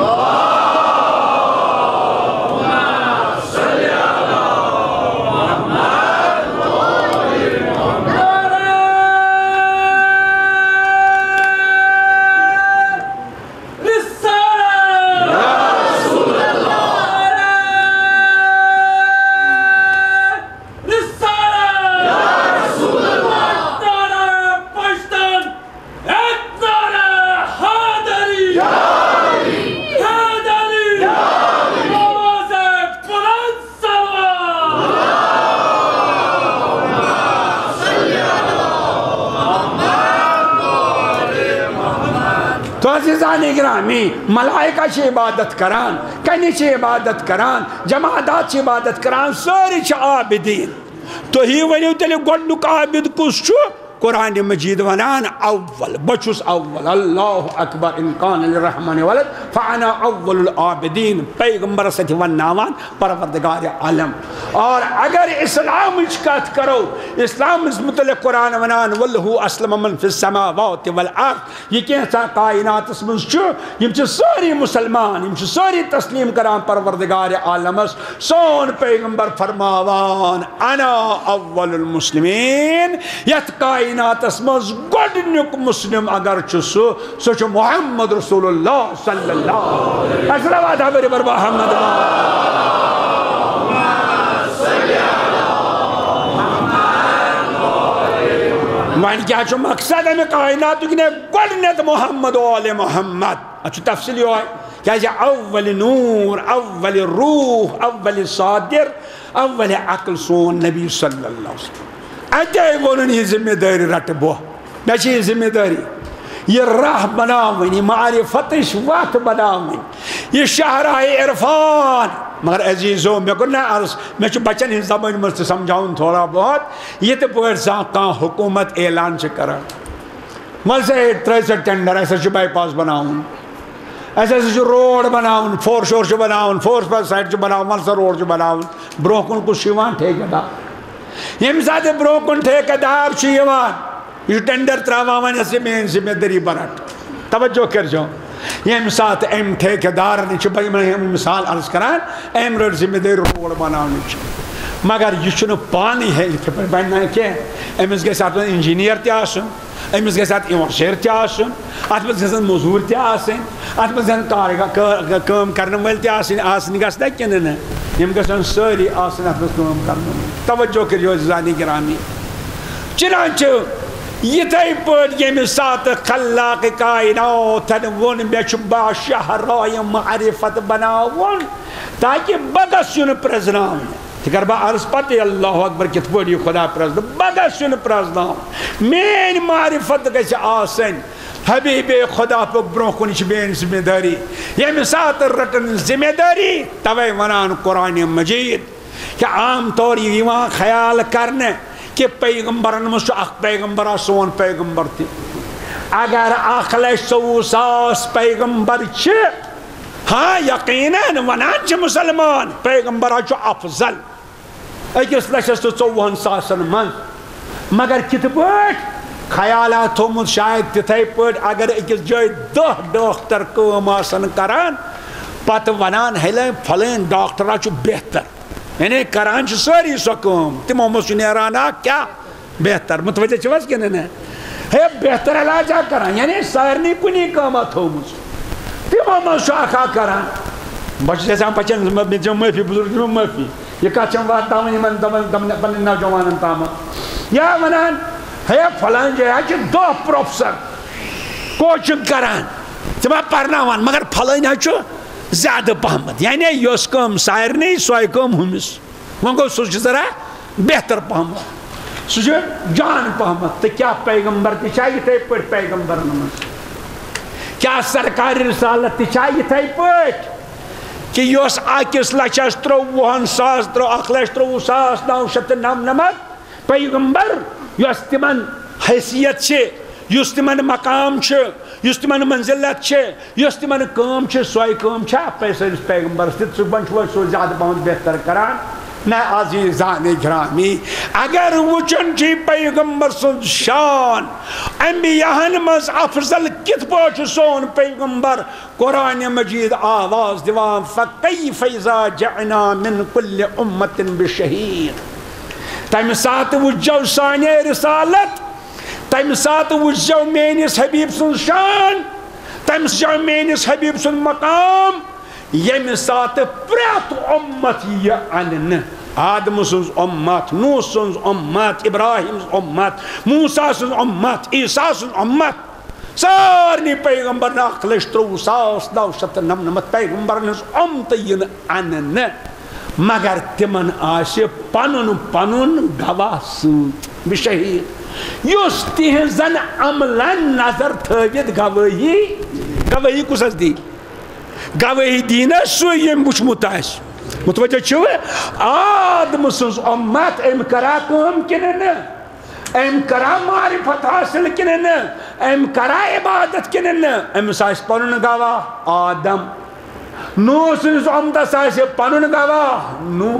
تو عزیزان گرامی ملائکہ چھ عبادت کران کنی چھ عبادت کران جماعتات چھ عبادت کران ساری چھ عابدین تو ہی ونیو تیلے گوڑنک عابد کس چھو قرآن مجید ونان اول بچوس اول اللہ اکبر انکان للرحمن ولد فانا اول العابدین پیغمبر ستی وناوان پروردگار عالم اور اگر اسلام اچکات کرو اسلام اس متعلق قرآن ونان واللہو اسلم من فی السماوات والارض یہ کہتا کائنات اس منز چھو یم چھ ساری مسلمان یم چھ ساری تسلیم کران پروردگار عالم اس سون پیغمبر فرماوان انا اول المسلمین یت کائنات کائنات اسمز گوڑنک مسلم اگر چسو سو چو محمد رسول اللہ صلی اللہ اسلامات حبر بر محمد معنی کیا چھو مقصد ہمیں کائنات کنے گوڑنت محمد و آل محمد اچھو تفصیلی ہوئی کیا جا اول نور اول روح اول صادر اول عقل سون نبی صلی اللہ علیہ وسلم اجائے بولن یہ ذمہ داری رٹ بو بیچے یہ ذمہ داری یہ راہ بناوین یہ معرفتش وقت بناوین یہ شہرہ عرفان مگر عزیزوں میں کرنا عرض میں چو بچن ہی زبان مجھتے سمجھاؤں تھوڑا بہت یہ تو پوئر زاقان حکومت اعلان چھ کرا ملسے تریسر ٹینڈر ایسا چو بائی پاس بناؤں ایسا چو روڈ بناؤں فور شور چو بناؤں فور پر سائٹ چو بناؤں ملسا روڈ چو بناؤں بروکن کو شیوان ٹھیک دا یم ساتھ بروکن ٹھیکدار چھیوان یہ ٹینڈر تراوان اسے میں ذمہ داری برٹ توجہ کر جو یم ساتھ ایم ٹھیکدار نے چھو بھائی میں مثال عرض کران ایم روڈ ذمہ داری روڈ بناؤں چھو مگر یہ چھو پانی ہے یہ پر بننا ہے کیا ایم اس کے ساتھ انجینئر تی آسن ایم اس کے ساتھ ایمارشیر تی آسن ات مز گژھن مزور تی آسن ات مز گژھن کام کرنے وٲلۍ تہِ آسٕنۍ آسٕنۍ گژھِ نہ کِنہٕ نہ یم گژھن سٲری آسٕنۍ اتھ منٛز کٲم کرنے توجہ کٔرِو عزیزانِ گرامی چنانچہ یتھے پٲٹھۍ ییٚمہِ ساتہٕ خلاق کائناتن ووٚن مےٚ چھُ باشاہراے معرفت بناوُن تاکہ بہٕ گژھٕ یُن پرٛزناونہٕ تہِ کر بہٕ عرض پتہٕ اللہ اکبر کِتھ پٲٹھۍ یہِ خدا پرٛزنہٕ بہٕ گژھٕ یُن پرٛزناونہٕ میٛٲنۍ معرفت گژھِ آسٕنۍ حبیب خدا پک برونٛہہ کُن چھِ میٛٲنۍ ذمہ دٲری ییٚمہِ ساتہٕ رٹن ذمہ دٲری توے ونان قرآن مجید کہ عام طور یہ یِوان خیال کرنے کہ پیغمبرن مز اخ پیغمبر سون پیغمبر تہ اگر اخ لچھ ژوٚوُہ ساس پیغمبر چھ ہاں یقیناً ونان چھ مسلمان پیغمبر چھ افضل اکس لچھس تو ژوٚوُہن ساسن من مگر کت پٲٹھۍ خیالات تھومت شاید تتھے پٲٹھۍ اگر أکِس جایہِ دہ ڈاکٹر کٲم آسن کران پتہ ونان ہے فلان ڈاکٹرا چھ بہتر یعنی کران چھ ساری سو کام تمو مز چھ نیران کیا بہتر متوجہ چھوس کہ نہ ہے بہتر علاج کران یعنی سارنی کنی کام تھومز تمو مز چھ اکھا کران بچ یژھان بچن دِژیو معٲفی بزرگ دِژیو معٲفی یہ کتھ چھم واتناوٕنۍ یِمن دپان پنٕنۍ نوجوانن تامتھ یا ونان ہے فلان جایہِ حظ چھِ دہ پروفیسر کوچنگ کران تِم حظ پرناوان مگر فلٲنۍ حظ چھُ زیادٕ پہمتھ یعنی یۄس کٲم سارنٕے سۄے کٲم ہُمِس وۄنۍ گوٚو سُہ چھُ ذرا بہتر پہمتھ سُہ چھُ جان پہمتھ تہٕ کیٛاہ پیغمبر تہِ چھا یِتھَے پٲٹھۍ پیغمبرن منٛز کیٛاہ سرکارِ رسالت تہِ چھا یِتھَے پٲٹھۍ کہ یۄس أکِس لچھس ترٛۆوُہن ساس ترٛۆ اکھ لچھ ترٛۆوُہ ساس نو شیٚتھ تہٕ نمنمتھ پیغمبر یۄس تِمن حیثیت چھِ یُس تِمن مقام چھُ یُس تِمن منزلت چھِ یۄس تِمن کٲم چھِ سۄے کٲم چھا سٲنِس پیغمبرس تہِ ژٕ وۄنۍ چھُ سُہ زیادٕ پہم بہتر کران نہ عزیزان گرامی اگر وچن چھ پیغمبر سن شان انبیاءن مز افضل کت پٲٹھۍ سون پیغمبر قرآن مجید آواز دیوان فکیف اذا جئنا من کل امت بشہید تمہ سات وجو سانے رسالت تمہ سات وجو میانس حبیب سن شان تمہ سات میانس حبیب سن مقام یمہ سات پرٛٮ۪تھ امت یہ انن آدم سنز امت نوح سنز امت ابراہیم سنز امت موسیٰ سنز امت عیسیٰ سنز امت سارنی پیغمبر اکھ لچھ ترٛۆوُہ ساس نو شیٚتھ تہٕ نمنمتھ پیغمبرن ہنز امت ین انن مگر تمن آسہِ پنن پنن گواہ سۭتۍ بشہید یُس تہنزن عملن نظر تھٲوِتھ گوٲہی گوٲہی کُس حظ دی گوٲہی دی نا سُہ ییٚمۍ وٕچھمُت آسہِ متوجہ چھو آدم سنز امت ام کرا کٲم کنہٕ نہٕ ام کرا معرفت حاصل کنہٕ نہٕ ام کرا عبادت کنہٕ نہٕ أمِس آسہِ پنُن گواہ آدم نوح سنز امتس آسہِ پنُن گواہ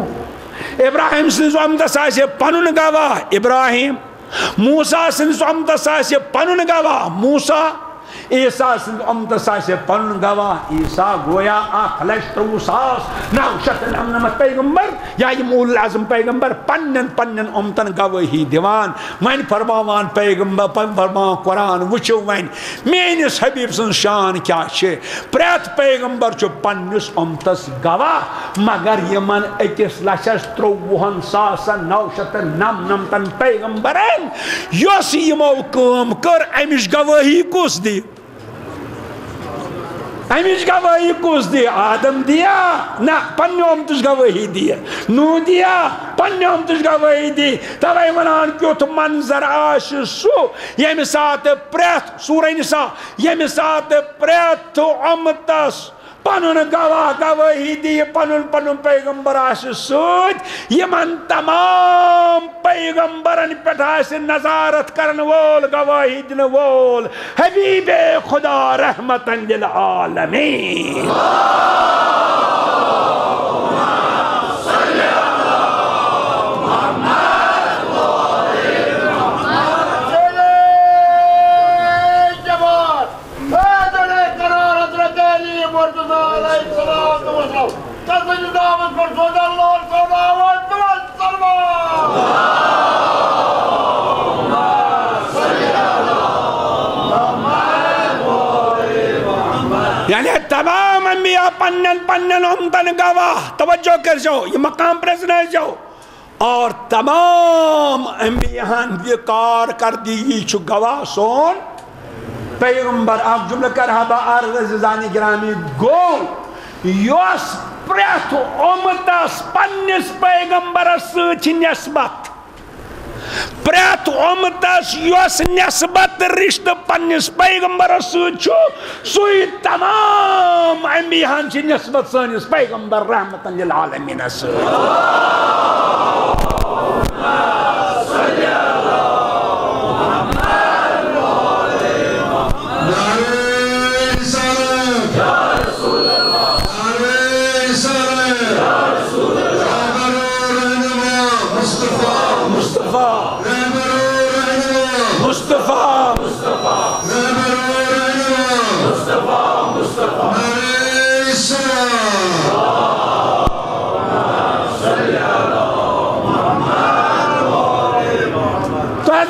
نوح ابراہیم سنز امتس آسہِ پنُن گواہ ابراہیم موسیٰ سنز امتس آسہِ پنُن گواہ موسیٰ عیسیٰ سنز امتس آسہِ پنُن گواہ عیسیٰ گویا اکھ لچھ ترٛۆوُہ ساس نو شیٚتھ تہٕ نمنمتھ پیغمبر یا یِم اولو العزم پیغمبر پننٮ۪ن پننٮ۪ن امتن گوٲہی دِوان وۄنۍ فرماوان پیغمبر فرماوان قرآن وٕچھِو وۄنۍ میٲنِس حبیب سٕنٛز شان کیٛاہ چھِ پرٛٮ۪تھ پیغمبر چھُ پننِس امتس گواہ مگر یِمن أکِس لچھس ترٛۆوُہن ساسن نو شیٚتھ تہٕ نمنمتن پیغمبرن یۄس یِمو کٲم کٔر امِچ گوٲہی کُس دی امِچ گوٲہی کُس دی آدم دیا نہ پننہِ امتٕچ گوٲہی دی نوح دیا پننہِ امتٕچ گوٲہی دی توے ونان کیُتھ منظر آسہِ سُہ ییٚمہِ ساتہٕ پرٛٮ۪تھ سورہ نساء ییٚمہِ ساتہٕ پرٛٮ۪تھ امتس پنُن گواہ گوٲہی دی پنُن پنُن پیغمبر آسہِ سۭتۍ یِمن تمام پیغمبرن پٮ۪ٹھ آسہِ نظارت کرن وول گواہی دِنہٕ وول حبیب خدا رحمتن للعالمین یعنی تمام انبیاء پنن پنن امتن گواہ توجہ کر جو یہ مقام پرزنائے جو اور تمام انبیاء یہ کارکردگی چھو گواہ سون پیغمبر آپ جملہ کرہا با عزیزانی گرامی گو یوس پرٛٮ۪تھ امتس پننس پیغمبرس سۭتۍ چھِ نسبت پرٛٮ۪تھ امتس یۄس نسبت رشتہٕ پننس پیغمبرس سۭتۍ چھُ سُے تمام انبیاہن چھِ نسبت سٲنِس پیغمبر رحمتن للعالمیٖنس سۭتۍ Mustafa, Mustafa, Mustafa, Mustafa,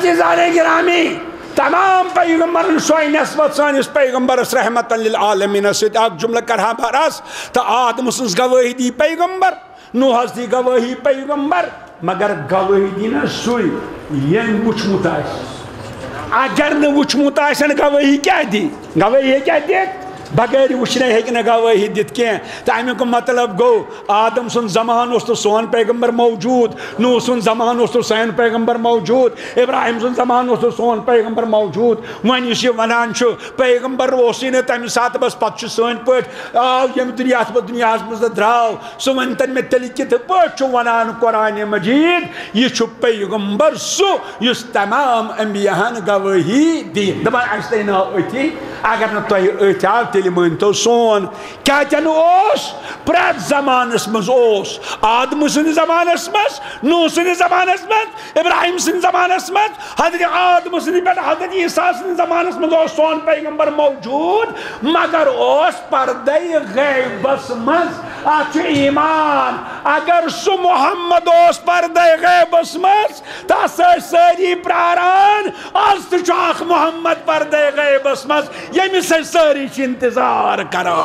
عزیزان گرامی تمام پیغمبرن سوئی نسبت سانس پیغمبرس رحمتا للعالمین سید اک جملہ کرہا بھراس تا آدم سنس گواہی دی پیغمبر نوحس دی گواہی پیغمبر مگر گواہی دی نا سوئی یم وچمت آئیس اگر نہ وچمت آئیسن گواہی کیا دی گواہی کیا دی بغیر وچنے ہیکن گواہی دت کی تامیک مطلب گو آدم سن زمان اس تو سون پیغمبر موجود نوح سن زمان اس تو سین پیغمبر موجود ابراہیم سن زمان اس تو سون پیغمبر موجود ون اس ونان پیغمبر اسی نے تمہ سات بس پتہ سن پٹ آو یم دنیا بس دنیا مز دراو سو ون تن میں تل کت پٹ ونان قرآن مجید یہ پیغمبر سو اس تمام انبیاءن گواہی دی دپان اس نا اتی اگر نہ تہ اتھاو تیل مانتو سون کیا چن اوس پرت زمانس مز اوس آدم سن زمانس مز نوح سن زمانس مز ابراہیم سن زمانس مز حضرت آدم سن پہ حضرت عیسیٰ سن زمانس مز اوس سون پیغمبر موجود مگر اوس پردے غیبس مز اچ ایمان اگر سو محمد اوس پردے غیبس مز تس ساری پراران آز تچاخ محمد پردے غیبس مز یمی سے ساری انتظار کرو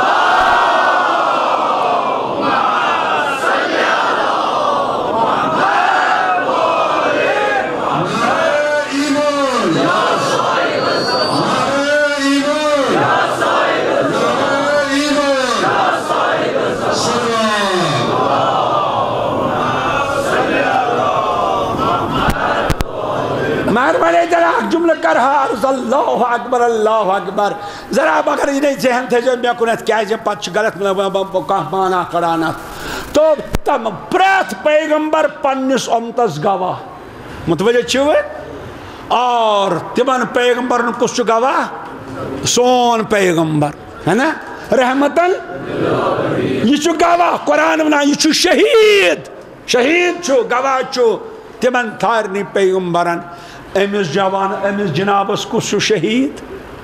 مہربانی ذرا جملہ کرہا اللہ اکبر اللہ اکبر ذرا اگر یہ ذہن تھے جو میں کنت کیا جب پتہ غلط مانا کرانا تو تم پریت پیغمبر پنس امتس گواہ متوجہ چھوئے اور تمن پیغمبر کس گواہ سون پیغمبر ہے نا رحمتن یہ گواہ قرآن ونان یہ شہید شہید چھو گواہ چھو تمن تھارنی پیغمبرن امس جوان امس جنابس کس شہید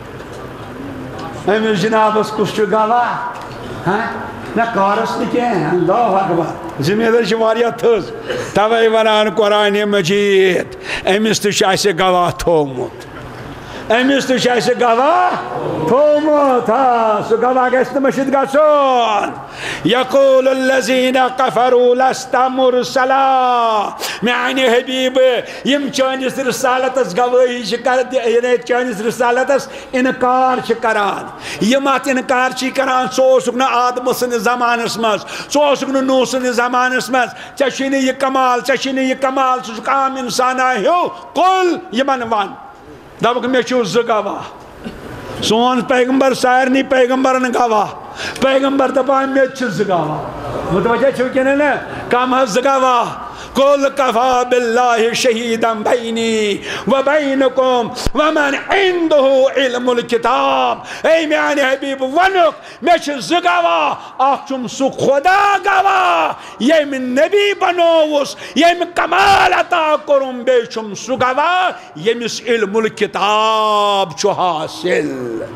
امس جنابس کس گواہ نہ کارس نہ کہیں اللہ اکبر ذمہ داری واریاہ تھز توے ونان قرآن مجید امس تہ گواہ تھومت امس تہ گواہ تھومت ہاں سہ گواہ گژھِ نہٕ مٔشِتھ گژھُن یقول الذین کفروا لست مرسلا میانہِ حبیب یم چٲنِس رسالتس گوٲہی چھِ کران چٲنِس رسالتس انکار چھِ کران یم اتھ انکار چھِ کران ژٕ اوسُکھ نہٕ آدمہٕ سٕنٛدِس زمانس منٛز ژٕ اوسُکھ نہٕ نوح سٕنٛدِس زمانس منٛز ژےٚ چھُے نہٕ یہِ کمال ژےٚ چھُے نہٕ یہِ کمال ژٕ چھُکھ عام انسانا ہیوٗ قُل یمن ون دپُکھ مےٚ چھُو زٕ گواہ سون پیغمبر سارنی پیغمبرن گواہ پیغمبر دپان مےٚ چھِ زٕ گواہ متوجہ چھُو کِنہٕ نہ کم حظ زٕ گواہ قل کفا باللہ شہیدا بینی و بینکم ومن عنده علم الکتاب اے میانہِ حبیب ونُک مےٚ چھِ زٕ گواہ اکھ چھُم سُہ خدا گواہ ییٚمہِ نبی بنووُس ییٚمہِ کمال عطا کوٚرُم بیٚیہِ چھُم سُہ گواہ ییٚمِس علم الکتاب چھُ حاصل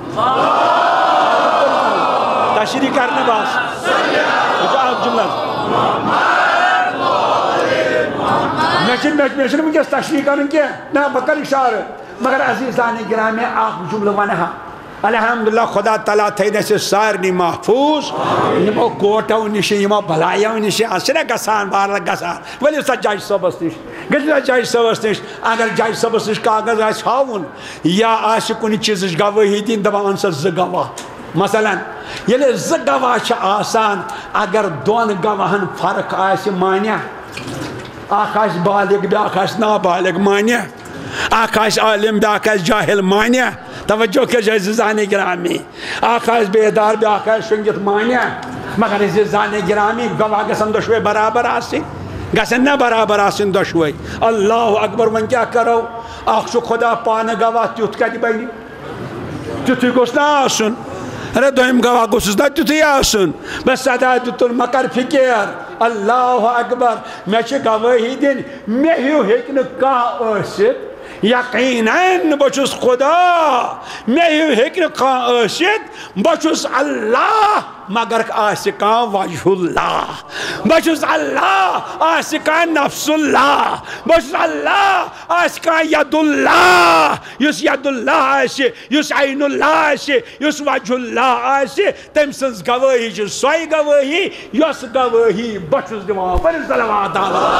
تشریح کرنہٕ بس یہ چھُ اکھ جملہ میں چھنہٕ ونکیٚس تشریح کرن کینٛہہ نہ بہٕ کرٕ اشارٕ مگر عزیزان گرامی اکھ جملہٕ ونہا الحمدللہ خدا تعالیٰ تھٲیِن اَسہِ سارنٕے محفوظ یِمو کوٹو نِش یِمو بلایو نِش آز چھِنہ گژھان بارل گژھان ؤلِو سا جج صٲبس نِش گٔژھِو سا جج صٲبس نِش اگر جج صٲبس نِش کاغذ آسہِ ہاوُن یا آسہِ کُنہِ چیٖزٕچ گوٲہی دِنۍ دپان اَن سا زٕ گواہ مثلاً ییٚلہِ زٕ گواہ چھِ آسان اگر دۄن گواہن فرق آسہِ مانیہ اکھ آسہِ بالغ بیٛاکھ آسہِ نابالغ مانیہ اکھ آسہِ عالم بیٛاکھ آسہِ جاہل مانیہ توجہ کٔرِو عزیزان گرامی اکھ آسہِ بیدار بیٛاکھ آسہِ شۄنٛگِتھ مانیہ مگر عزیزان گرامی گواہ گژھن دۄشوے برابر آسٕنۍ گژھن نا برابر آسٕنۍ دۄشوے اللہ اکبر وۄنۍ کیٛاہ کرو اکھ چھُ خدا پانہٕ گواہ تیُتھ کتہِ بنہِ تیُتھُے گوٚژھ نا آسُن ارے دوٚیِم گواہ گوٚژھُس نا تیُتھُے آسُن بس سدا دِتُن مہ کر فِکر اللہ اکبر مےٚ چھِ گوٲہی دِنۍ مےٚ ہیوٗ ہیٚکہِ نہٕ کانٛہہ ٲسِتھ یقیناً بچس خدا میں ہیکن کان ٲسِتھ بچس اللہ مگر آسہِ کان وجہ اللہ بچس اللہ آسہِ کان نفس اللہ بچس اللہ آسہِ کان ید اللہ یس ید اللہ آسہِ یس عین اللہ آسہِ یس وجہ اللہ آسہِ تم سٕنٛز گوٲہی چھِ سۄے گوٲہی یۄس گوٲہی بہٕ چھُس دِوان پنٕنۍ صلوات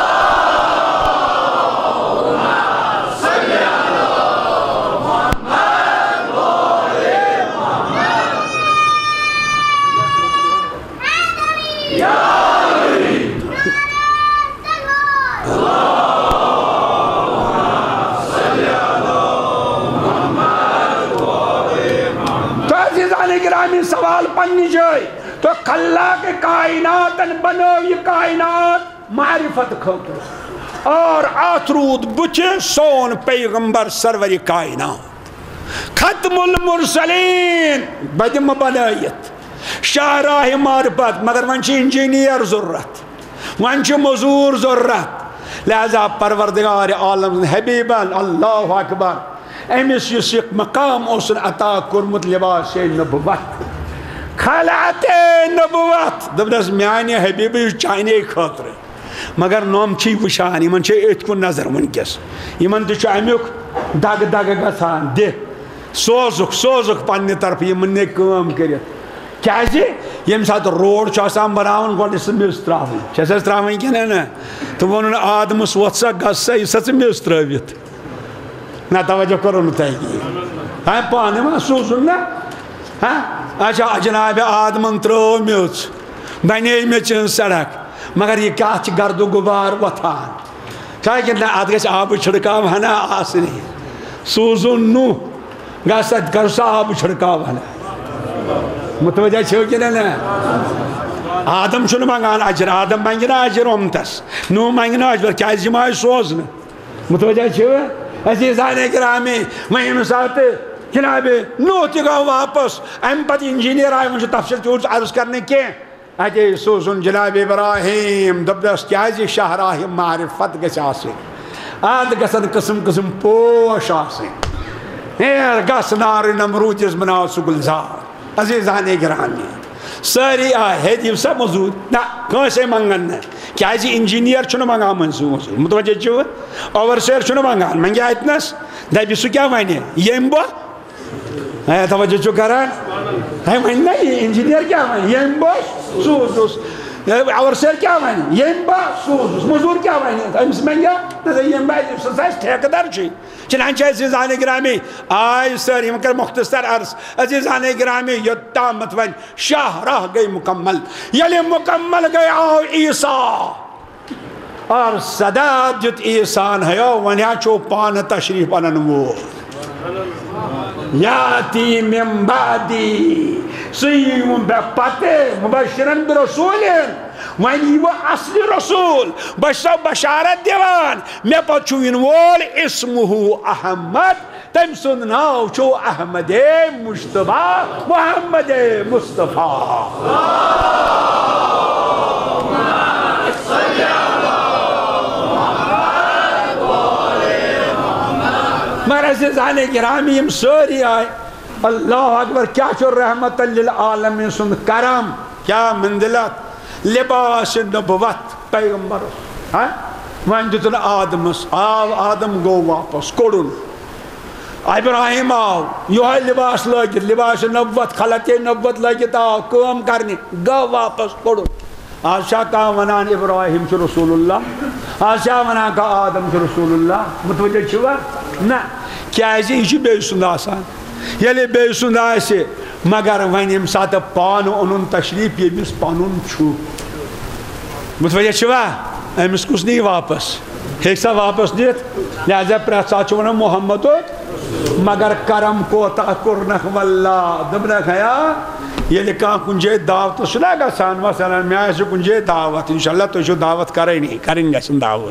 گرامی سوال پنی جائے تو خلاق کائنات بنو یہ کائنات معرفت خاطر اور آترود بچے سون پیغمبر سرور کائنات ختم المرسلین بدم بنایت شاہراہ معرفت مگر ون چھ انجینئر ضرورت ون چھ مزور ضرورت لہذا پروردگار عالم حبیبان اللہ اکبر امس اس مقام اوسن عطا کورمت لباس نبوت خلعت نبوت دبنس میانہ حبیب چانے خاطر مگر نوم چھ وشان یمن چھ ات کن نظر ونکس یمن تہ امیک دگ دگ گژھان دہ سوزک سوزک پنہ طرف یمن نے کام کرت کیازِ یم سات روڈ چھ آسان بناون گۄڈٕ سہ میٚژ تراوٕنۍ چھس حظ تراوٕنۍ کِنہٕ نہ تہٕ ووٚنُن آدمس ووٚتھ سا گژھ سا یہِ سا ژٕ میٚژ ترٲوِتھ نہ توجہ کرو نہ تۄہہِ کِہیٖنۍ ہاں پانہٕ ما سوٗزُن نا ہاں اچھا جناب آدمن ترٲو میٚژ بنے میٚژِ ہٕنٛز سڑک مگر یہ کیٛاہ چھِ گرد و غبار وۄتھان کیٛاہ کہِ نہ اتھ گژھِ آبہٕ چھڑکاو ہنا آسنہِ سوٗزُن نوٚو گژھ سا کر سا آبہٕ چھڑکاو ہنا متوجہ چھو کہ نہ آدم چھُنہٕ منگان اجر آدم منگہِ نا اجر اومتس نوٚو منگہِ نہٕ اجر کیازِ یِم آیہِ سوزنہٕ متوجہ چھو عزیزان گرامی وۄنۍ ییٚمہِ ساتہٕ جناب نوٚو تہِ گوٚو واپس امہِ پتہٕ انجیٖنیر آیہِ وۄنۍ چھُ تفصیل تیوٗت عرض کرنہٕ کینٛہہ اتے سوزُن جناب ابراہیم دوٚپنس کیازِ شاہراہ معرفت گژھِ آسٕنۍ اتھ گژھن قٕسم قٕسم پوش آسٕنۍ ہیر گژھ نارٕ نمروٗدِس بناو سُہ گُلزار عزیزان گرامی ساری آئے ہے دیو سا موضوع نا کانسے منگن نا کیازِ انجینئر چھُنہٕ منگان منظور متوجہ چھو اوورسیر چھُنہٕ منگان منگے اتنس دپہِ سُہ کیاہ وَنہِ ییٚمہِ بہٕ توجہ چھو کران ہے وَنہِ نا انجینئر کیاہ وَنہِ ییٚمہِ بہٕ سوٗزُس اوورسیر کیاہ وَنہِ ییٚمہِ بہٕ سوٗزُس موضوٗر کیاہ وَنہِ أمِس منگیا ییٚمہِ بہٕ سُہ آسہِ ٹھیکہٕ چھُے چنانچہ عزیزان گرامی آئے سر یہ کر مختصر عرض عزیزان گرامی یوتامت ون شاہراہ گئی مکمل یلی مکمل گئی آو عیسیٰ اور صدا جت عیسیٰ ہے ونیا چو پان تشریف اننوو یاتی من بعدی سیم بپتے مبشرن برسولین وانی وہ اصلی رسول بشتا بشارت دیوان میں پچھوین وول اسمہو احمد تم سن ناو چو احمد مصطفیٰ محمد مصطفیٰ مگر عزیزان گرامی یم ساری آئے اللہ اکبر کیا چھو رحمت للعالمین سن کرم کیا منزلت لباس نبوت پیغمبر وان دیتن آدمس آو آدم گو واپس کوڑن ابراہیم آو یہ لباس لگت لباس نبوت خلق نبوت لگت آو کام کرنی گو واپس کوڑن آج شاہ کہا ونان ابراہیم چھ رسول اللہ آج شاہ ونان کہا آدم چھ رسول اللہ متوجہ چھوا نا کیازِ یہ چھ بے سند آسان یلی بے سند آسہِ مگر ون یم سات پان اونن تشریف یمس پنن چھُ متوجہ چھوا امس کس نی واپس ہیک سا واپس دِتھ لہذا پرٛٮ۪تھ ساتہٕ چھُ ونان محمد مگر کرم کوتاہ کوٚرنکھ واللہ دوٚپنکھ ہیا ییٚلہِ کانٛہہ کُنہِ جایہِ دعوتس چھُنہ گژھان مثلاً مےٚ آسہِ کُنہِ جایہِ دعوت انشاءاللہ تُہۍ چھِو دعوت کرٲنی کرٕنۍ گژھن دعوت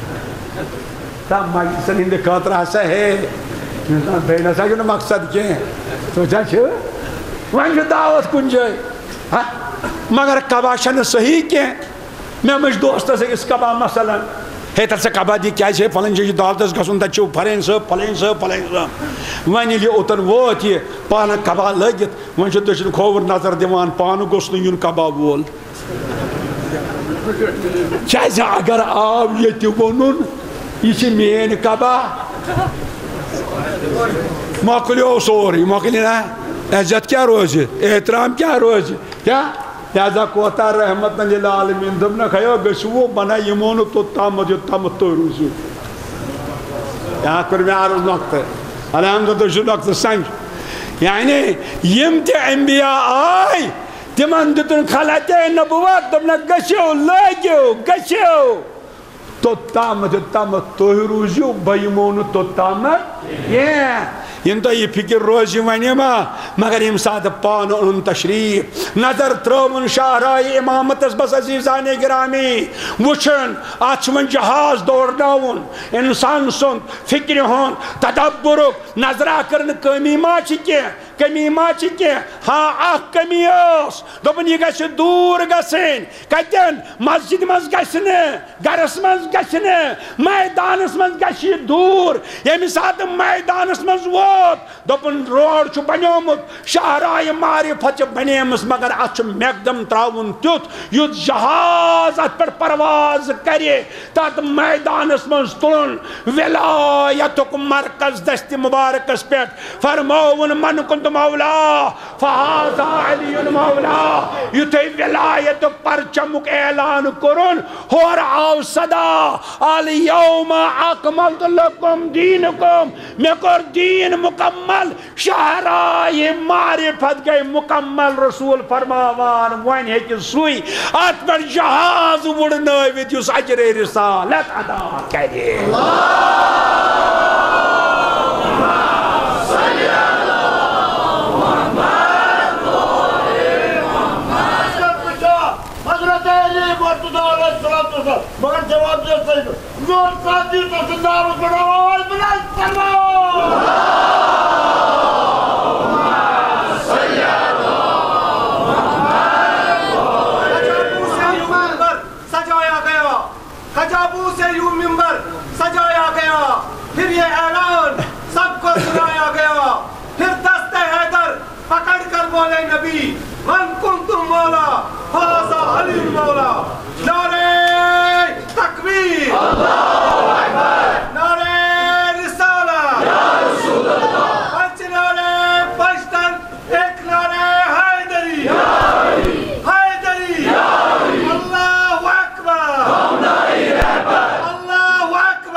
مجلسن ہٕنٛدِ خٲطرٕ ہسا ہے بیٚیہِ نسا چھُنہٕ مقصد کینٛہہ سوچان چھِ وۄنۍ چھُ دعوت کُنہِ جایہِ مگر کبا چھنہٕ صحیح کینٛہہ مےٚ مٔنٛج دوستس أکِس کبا مثلاً ہے تر سا کبا دی کیا ہے فلن جی دعوتس گھن تچو فلین صاحب فلین صاحب فلین صاحب ون یہ اوتن ووت یہ پانہ کبا لگت ون دشن کھوور نظر دان پانہ گوس یون کبا وول کیازِ اگر آو یہ ونن یہ مین کبا مۄکلیو سورُے مۄکلہِ نا عزت کیا روزِ احترام کیا روزِ کیا لہذا کوتار رحمت للعالمین دبنا کھیو گسو بنا یمو نو توتام یوتام تو روزو یا کر میں عرض نقطہ الحمدللہ شو نقطہ سمجھ یعنی یم تے انبیاء آئی تمن دتن خلات نبوت دبنا گسو لگیو گسو توتام یوتام تو روزو بیمو نو توتام یہ یم تو یہ فکر روزی ونی ما مگر یم ساتھ پان ان تشریف نظر ترون شاہرائی امامتس بس عزیزان گرامی وچن آچمن جہاز دوڑناون انسان سن فکر ہون تدبرک نظرہ کرن کمی ما چکے کمی ما چکے ہاں آخ کمی اس دوپن یہ گھس دور گھسن کتن مسجد مز گھسنے گرس مز گھسنے میدانس مز گھسی دور یمی ساتھ میدانس مز وہ دوپن روڈ چھو بنیومت شاہرائی معرفت بنیمس مگر اچھ مقدم تراؤن تیت یوت جہاز ات پر پرواز کرے تات میدانس منز تلن ولایتک مرکز دست مبارکس پیٹ فرماؤن من کنت مولا فہذا علی مولا یوتی ولایتک پرچمک اعلان کرن ہور آو صدا الیوم اکملت لکم دینکم میں کر دین مکمل شاہرائی معرفت گئی مکمل رسول فرماوان وین ہے کہ سوئی آت پر جہاز وڑنویت یس اجر رسالت ادا کرے حضرت علی مرتضی علیہ السلام مگر جواب دے صحیح نور ساتھی تو سندار بڑا آواز بلند فرماؤ کجابو سے یوں ممبر سجایا گیا پھر یہ اعلان سب کو سنایا گیا پھر دست حیدر پکڑ کر بولے نبی من کنتم مولا فازا علی مولا نعرہ تکبیر اللہ اکبر نعرہ رسالہ یا رسول اللہ پنچ نعرہ پشتن ایک نعرہ حیدری یا علی حیدری یا علی اللہ اکبر اللہ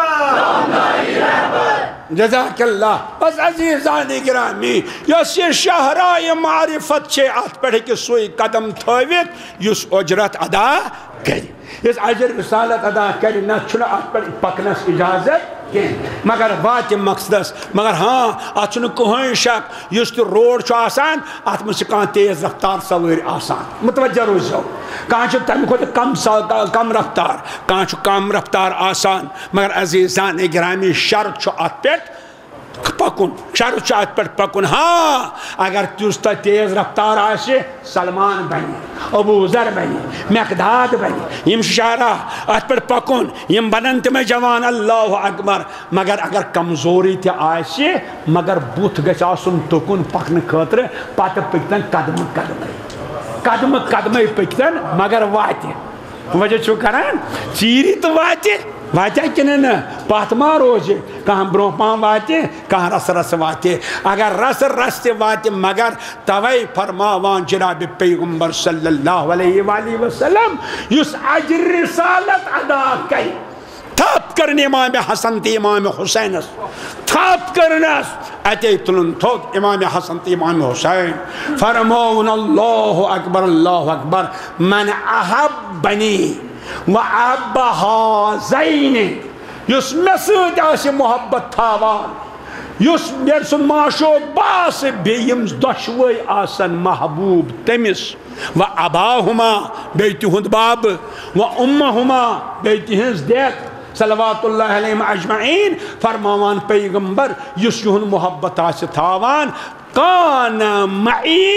اکبر جزاک اللہ بس عزیزان گرامی یس یہ شاہرائی معرفت چھے آت پڑھے کہ سوئی قدم تھویت یس اجرت ادا کری یس اجر رسالت ادا کری نہ چھنا آت پڑھے پکنس اجازت مگر وات مقصدس مگر ہاں آت چھنا کہیں شک یس تو روڈ چھو آسان آت مجھے کہاں تیز رفتار سویر آسان متوجہ روز جاؤ کہاں چھو تم خود کم کم رفتار کہاں چھو کم رفتار آسان مگر عزیزان گرامی شرط چھو آت پیٹ پکن شرط چھو آت پیٹ پکن ہاں اگر تیوستا تیز رفتار آسے سلمان بنی ابو ذر بنی مقداد بنی یم شارہ آت پیٹ پکن یم بننت میں جوان اللہ اکبر مگر اگر کمزوری تے آسے مگر بوت گچھ آسن تکن پکن خطر پات پکتن قدم قدم قدم قدم پکتن مگر واتے وجہ چھو کران چیری تو واتے واتے کنن پاتما روزے کہاں برو پان واتے کہاں رس رس واتے اگر رس رس تے واتے مگر توئی فرماوان جناب پیغمبر صلی اللہ علیہ وآلہ وسلم یس اجر رسالت ادا کئی تھاپ کرنے امام حسن تی امام حسین تھاپ کرنس اتے تلن تھوک امام حسن تی امام حسین فرمون اللہ اکبر اللہ اکبر من احبنی و احب ہازین یس مسود آسی محبت تھاوان یس میرسن معاشو باس بیم دشوئی آسن محبوب تمس و اباہما بیتی ہند باب و امہما بیتی ہنز دیت صلوات اللہ علیہ اجمعین فرماوان پیغمبر یس یہن محبت آسی تھاوان کان معی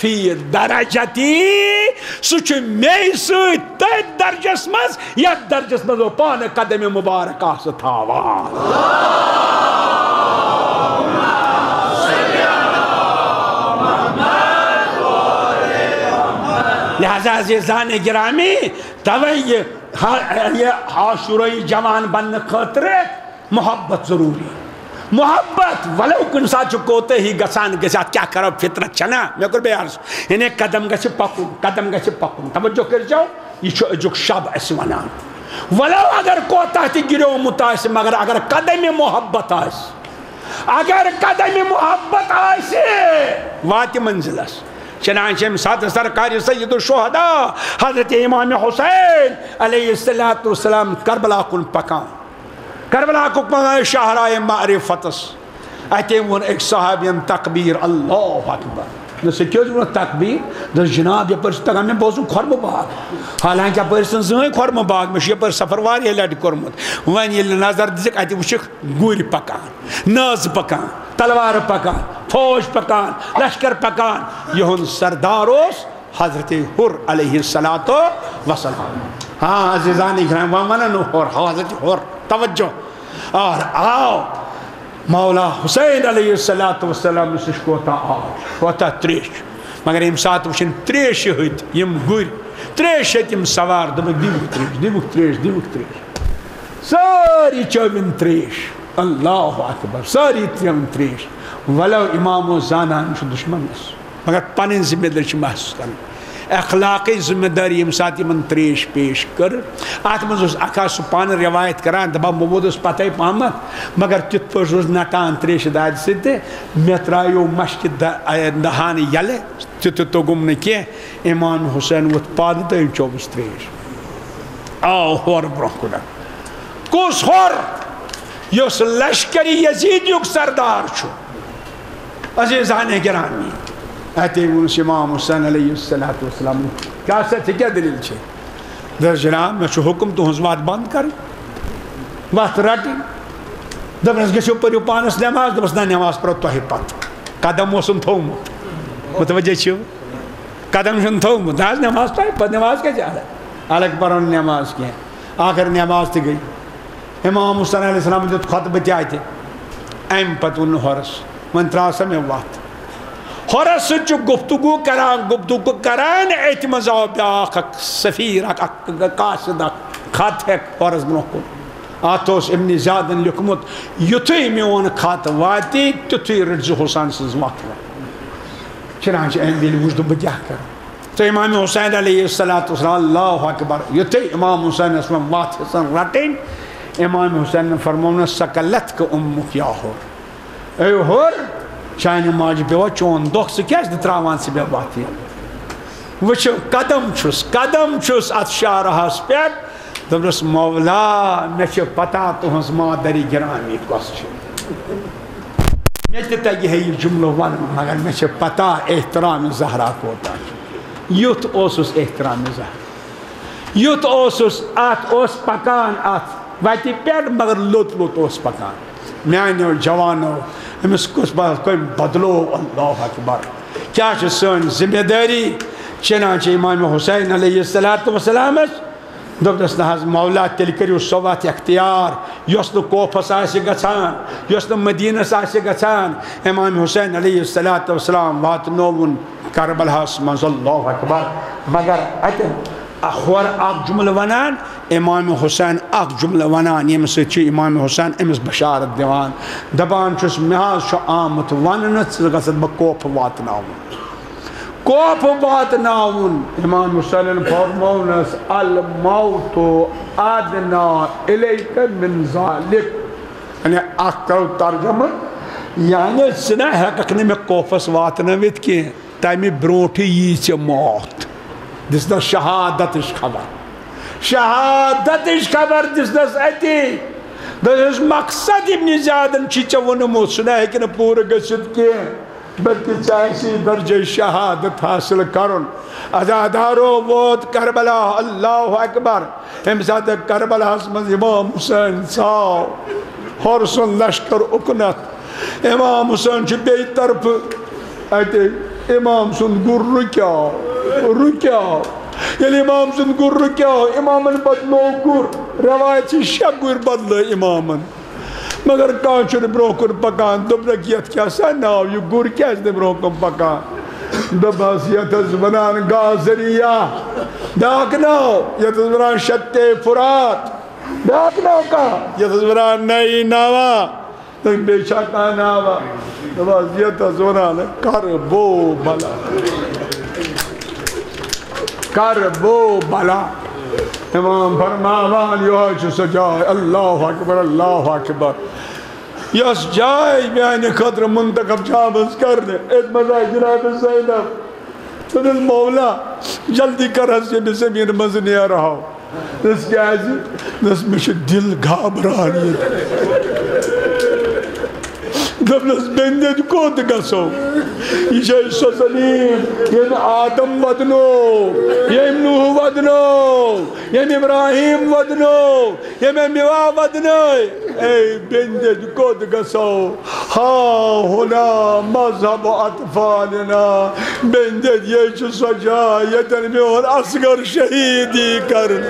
فی درجتی سچ میں سوت تیت درجس مز یا درجس مز پان قدم مبارک آس تھاوان لہذا عزیزان گرامی توے یہ عاشورائی جوان بننے خاطر محبت ضروری محبت ولو کن ساتھ کوتے ہی گسان گسات کیا کرو فطرت چنا میں کر بے عرض انہیں قدم گسی پکن قدم گسی پکن توجہ کر جاؤ یہ چھو اجوک شب ایسی ونان ولو اگر کوتا تی گرو متاس مگر اگر قدم محبت آس اگر قدم محبت آس واتی منزل اس چنانچہ امساد سرکار سید الشہداء حضرت امام حسین علیہ السلام کربلا کن پکان کربلا کو پکان شاہراہ معرفتس اتے ون ایک صحابین تکبیر اللہ اکبر نسے کیوں جو تکبیر در جناب یہ پر تگا میں بوزوں خورم باغ حالانکہ یہ پر سنزویں خورم باغ میں یہ پر سفروار یہ لڑ کرمت وین یہ نظر دیزک اتے وشک گوری پکان ناز پکان تلوار پکان فوج پکان لشکر پکان یہن سرداروس حضرت حر علیہ السلام ہاں عزیزان اکرام ومنن حر حضرت حر توجہ اور آؤ مولا حسین علیہ السلام سشکوتا آج کوتا تریش مگر ام سات وشن تریش ہوت یم گر تریش ہوت یم سوار دمک دیوک تریش دیوک تریش دیوک تریش ساری چوبن تریش اللہ اکبر ساری تریم تریش ولو امام و زانان شو دشمن اس مگر پنن ذمہ داری چھ محسوس کرنا اخلاقی ذمہ داری یم سات یمن تریش پیش کر ات مز اکا سو پان روایت کران دبا مبود اس پتہ پامت مگر تت پر روز نٹان تریش داد ستے مترایو مشک دہان یلے تت تو گم نہ کی امام حسین وت پاد تے چوبس تریش آو ہور برکنا کوس ہور یوس لشکری یزید یوک سردار چھو عزیزان گرامی اتے ونس امام حسین علیہ السلام کیا سچ کیا دلیل چھے در جناب میں چھو حکم تو حضوات بند کر وقت رٹی دبنس گشو پر یو پانس نماز دبس نا نماز پر تو ہی پت قدم موسم تھومت متوجہ چھو قدم شن تھومت ناز نماز تو ہی پت نماز کیا جا رہا الگ پرون نماز کیا آخر نماز تی گئی امام حسین علیہ السلام جو خطبہ تی آئی تھے ایم پت ان حرس من تراسا میں وقت حرس چو گفتگو کران گفتگو کران اعتماز آو بیاق سفیر قاسد خط ہے حرس بنو کن آتوس ابن زیادن لکمت یتوی میون خط واتی تتوی رجز حسین سز وقت چنانچہ این بیلی وجدو بجہ کر تو امام حسین علیہ السلام اللہ اکبر یتوی امام حسین اسلام وات حسن رٹین امام حسین نے فرمونا سکلت کا امک یا ہور اے ہور چانی ماج بیوا چون دکھ سے کیس دتراوان سے بے باتی وچو قدم چھس قدم چھس ات شارحاس پیٹ دبرس مولا میں چھو پتا تو ہنس مادری گرامی کس چھو میں تیتا یہ ہے یہ جملہ ون مگر میں چھو پتا احترام زہرا کوتا یوت اوسوس احترام زہرا یوت اوسوس ات اوس پکان ات واتی پیٹ مگر لوت لوت اوس پکان میانو جوانو امس کس بات کوئی بدلو اللہ اکبر کیا چھ سن ذمہ داری چنانچہ امام حسین علیہ السلام دبدس نحاظ مولا تیل کریو صوات اختیار یوسن کوفس آسی گچان یوسن مدینس آسی گچان امام حسین علیہ السلام وات نوون کربلہاس منز اللہ اکبر مگر اتن اخور اک جمل ونان امام حسین اک جمل ونان یم سچ امام حسین امس بشارت دیوان دبان چھس محاذ چھ آمت وننت گژھت بہ کوپ واتناون کوپ واتناون امام حسین فرمونس الموت ادنا الیک من ذالک یعنی اک کرو ترجمہ یعنی سنا ہیکک نہ مے کوفس واتنوت کی تمہ برونٹھ یی ژے موت دس نس شہادت خبر شہادت خبر دس نس اتی دس مقصد ابن زیادن چی چا ونمو سنا ہے کہ نا پورا گشت کی بلکہ چاہیسی درجہ شہادت حاصل کرن ازادارو ووت کربلا اللہ اکبر امساد کربلا حسمت امام حسین ساو حرسن لشکر اکنت امام حسین چی بے طرف اتی امام سن گر رکیاو رکیاو یل امام سن گر رکیاو امامن بدلو گر روایت سے شب گر بدلو امامن مگر کان چھو برو کن پکان دبنک یت کیا سا ناو یہ گر کیا اس نے برو کن پکان دباس یت از ونان گازریہ داک ناو یت از ونان شت فرات داک ناو کا یت از ونان نئی ناوا بے شاکا ناوا دباس یت از ونان کربو بلا کربو بلا امام فرماوان یوچ سجائے اللہ اکبر اللہ اکبر یس جائے میانی خطر منتخب چابس کرنے ایت مزائی جناب زینب تنل مولا جلدی کر حسی میں زمین مزنی آ رہا ہو نس کیا ہے نس میں سے دل گھابرانی دب نس بندید کود گسو یہ شیش سلیم یہ آدم ودنو یہ نوح ودنو یہ ابراہیم ودنو یہ میوا ودنو اے بندید کود گسو ہاں ہونا مذہب اطفالنا بندید یہ سجا یہ تنمیون اصغر شہیدی کرن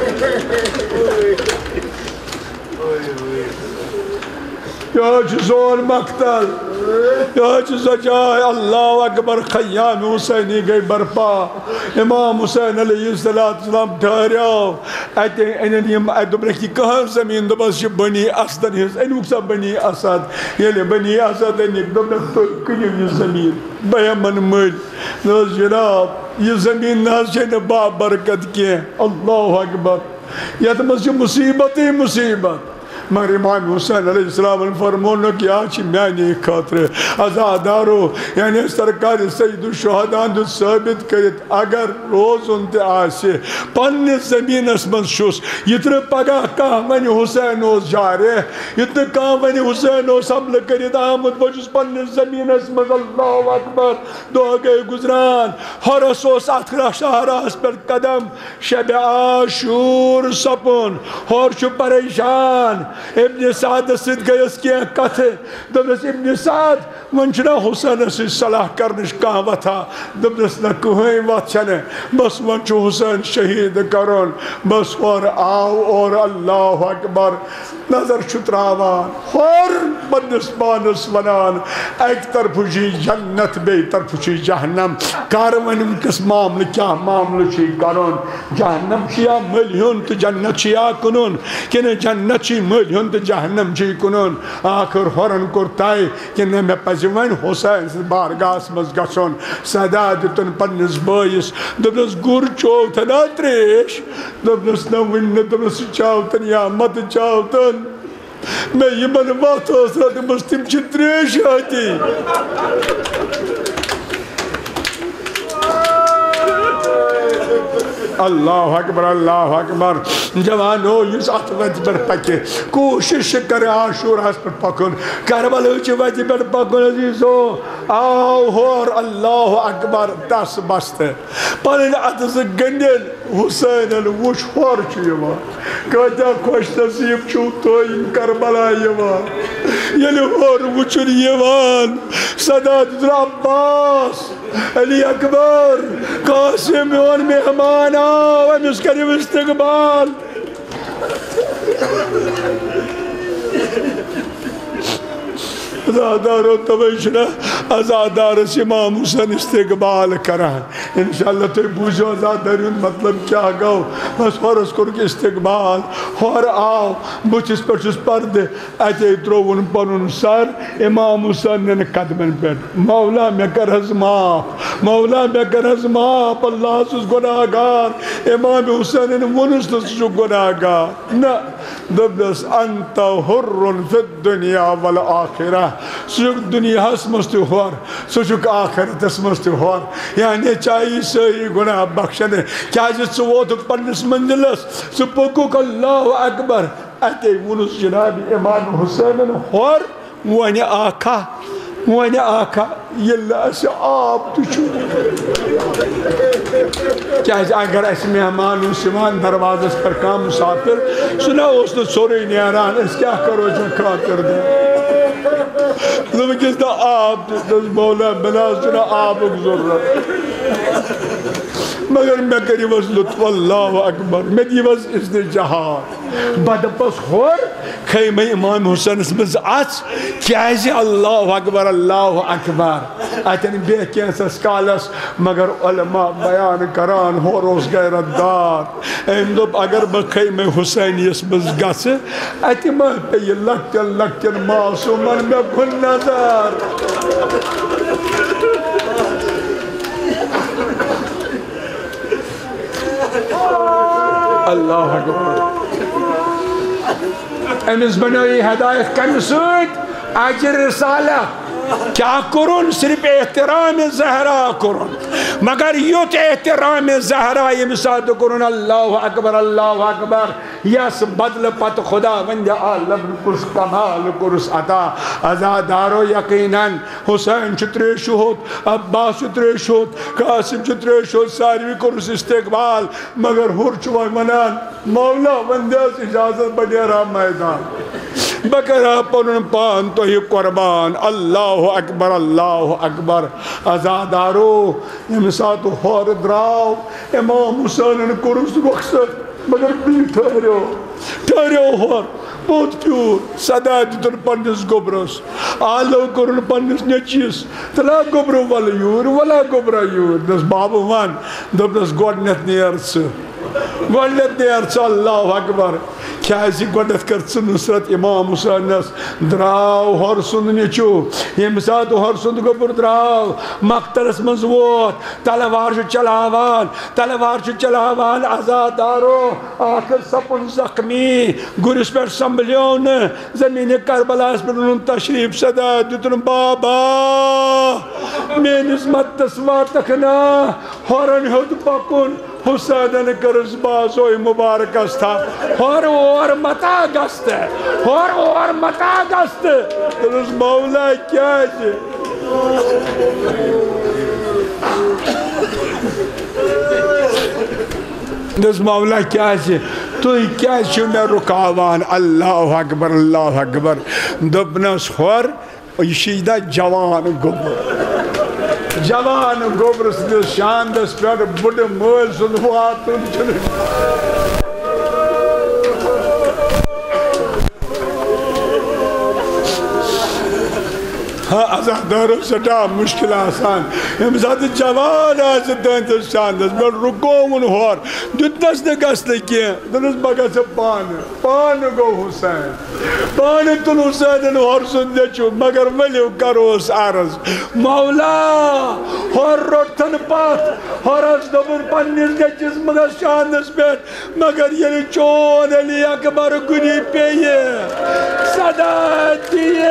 یہ زور مقتل یہ سجائے اللہ اکبر خیام حسینی گئی برپا امام حسین علیہ السلام ٹھہریاو ایتے انہیم دبرکی کہاں زمین دبس یہ بنی اسدن ہز انوکسا بنی اسد یہ بنی اسد انیک دبرک کنیو یہ زمین بیمن مل نوز جناب یہ زمین ناز جن با برکت کیے اللہ اکبر یہ تمس یہ مصیبت ہی مصیبت مگر امام حسین علیہ السلام فرمونو کی آچی میانی خاطر ازادارو یعنی سرکار سید الشہدان دو ثابت کرت اگر روز انتے آسے پنی زمین اسمن شوس یتر پگاہ کام ونی حسین اوز جارے یتر کام ونی حسین اوز حمل کرت آمد بجس پنی زمین اسمن اللہ اکبر دو گئے گزران حرس اوز اتخرا شہراس پر قدم شب آشور سپن ہور چھو پریشان ابن سعد سید گئی اس کی کتھ دبرس ابن سعد منچنا حسین سے صلاح کرنش کہاں تھا دبرس نہ کوئی وقت چنے بس منچو حسین شہید کرن بس اور آو اور اللہ اکبر نظر شتراوان اور بنس بانس ونان ایک طرف جی جنت بے طرف جی جہنم کارون کس معامل کیا معامل چی کرن جہنم چیا ملیون تو جنت چیا کنن کنے جنت چی ملیون تو جہنم چی کنن آخر ہورن کرتائی کنے میں پزیوین حسین سے بارگاس مزگسن صدا دیتن پنس بائیس دبنس گر چوتن آتریش دبنس نوین دبنس چاوتن یا مد چاوتن میں یہ من بات حسرہ دبنس تم چتریش آتی اللہ اکبر اللہ اکبر جوانو یس ات وت پر پکے کوشش کرے عاشور اس پر پکن کربلا چ وت پر پکن عزیزو آو ہور اللہ اکبر دس بست پن اتس گندل حسین الوش ہور چ یوا کتا خوش نصیب چو تو ان کربلا یوا یل ہور وچن یوان سادات عباس علی اکبر قاسم اور مہمان آو امس کریم استقبال ازادار و تویشنا ازادار اس امام حسین استقبال کران انشاءاللہ تو بوجھو ازادارین مطلب کیا گو بس فرس کرو کہ استقبال اور آو بچس پر چس پرد ایتے ترون پنن سر امام حسین نے قدمن پر مولا میں کر حضماف مولا میں کر حضماف اللہ سس گناہگار امام حسین نے ونس سس گناہگار نا دبدس انت حر فی الدنیا والآخرہ سوچ دنیا اس مستحور سوچ آخرت اس مستحور یعنی چاہیے سہی گناہ بخشنے کیا جس ووت پنس منزلس سپوکوک اللہ اکبر اتے ونس جناب امام حسین ہور وانی آقا وانی آقا یلا اس آب تچو کیا اگر اس مہمان سمان دروازس پر کام مسافر سنا اس نے سوری نیاران اس کیا کرو جو خاطر دے ونکس نا آب مولا بناس چھنا آبک ضرورت مگر میں کری وس لطف اللہ اکبر میں دی وس اسن جہاد بدپس ہور خیمہ امام حسین مز اچ کیازِ اللہ اکبر اللہ اکبر اتن بے کینسس کالس مگر علماء بیان کران ہور اس غیرت دار ام دوپ اگر بہ خیمہ حسینیس مز گژھ اتہ ما پیہ لکٹن لکٹن معصومن مے کن نظر اللہ اکبر امس بنائی ہدایت کم سوت اجر رسالہ کیا کرن صرف احترام زہرا کرن مگر یوت احترام زہرا یہ ساتھ کرن اللہ اکبر اللہ اکبر یس بدل پت خدا وند عالم کس کمال کرس عطا ازادارو یقیناً حسین چترے شہود عباس چترے شہود قاسم چترے شہود ساروی کرس استقبال مگر ہر چوائے منان مولا وندیس اجازت بنیرہ میدان بکرہ پنن پان تو ہی قربان اللہ اکبر اللہ اکبر ازادارو امساتو ہور دراو امام حسین کرس رخصت مگر بھی ٹھہرو ٹھہرو ہور بہت پیور صدا دیتن پنس گبرس آلو کرن پنس نیچیس تلا گبرو والا یور والا گبرا یور دس بابا وان دس گوڑنیت نیرس گوڑنیت نیرس اللہ اکبر کیازِ گوڑنیت کرس نصرت امام حسینس دراو ہور سند نیچو یم سات ہور سند گبر دراو مقتلس منز ووت تلوار چھ چلاوان تلوار چھ چلاوان آزادارو آخر سپن زخمی گرس پر سنبھلیون زمین کربلاس پر انہوں تشریف صدا دیتن بابا مینس متس واتکنا ہورن ہود پکن حسین کرس بازوی مبارک استا ہور اور متا گست ہور اور متا گست رس مولا کیا ہے دس مولا کیا ہے تو ہی کیا ہے میں رکاوان اللہ اکبر اللہ اکبر دبنس ہور یشیدہ جوان گبر جوان گوبر سندس شاندس پر بڑ مول سند واتن چھ ہاں ازادارو سٹا مشکل آسان ہم ساتھ جوان آس دنتس شاندس میں رکوون ہور دتنس نگست کیا دنس بگا سے پان پان گو حسین پان تن حسین ہور سندے چھو مگر ولیو کروس عرض مولا ہور روٹن پات ہور اس دبر پنیس گچس مگر شاندس بیٹ مگر یہ چون علی اکبر گنی پیئے صدا دیئے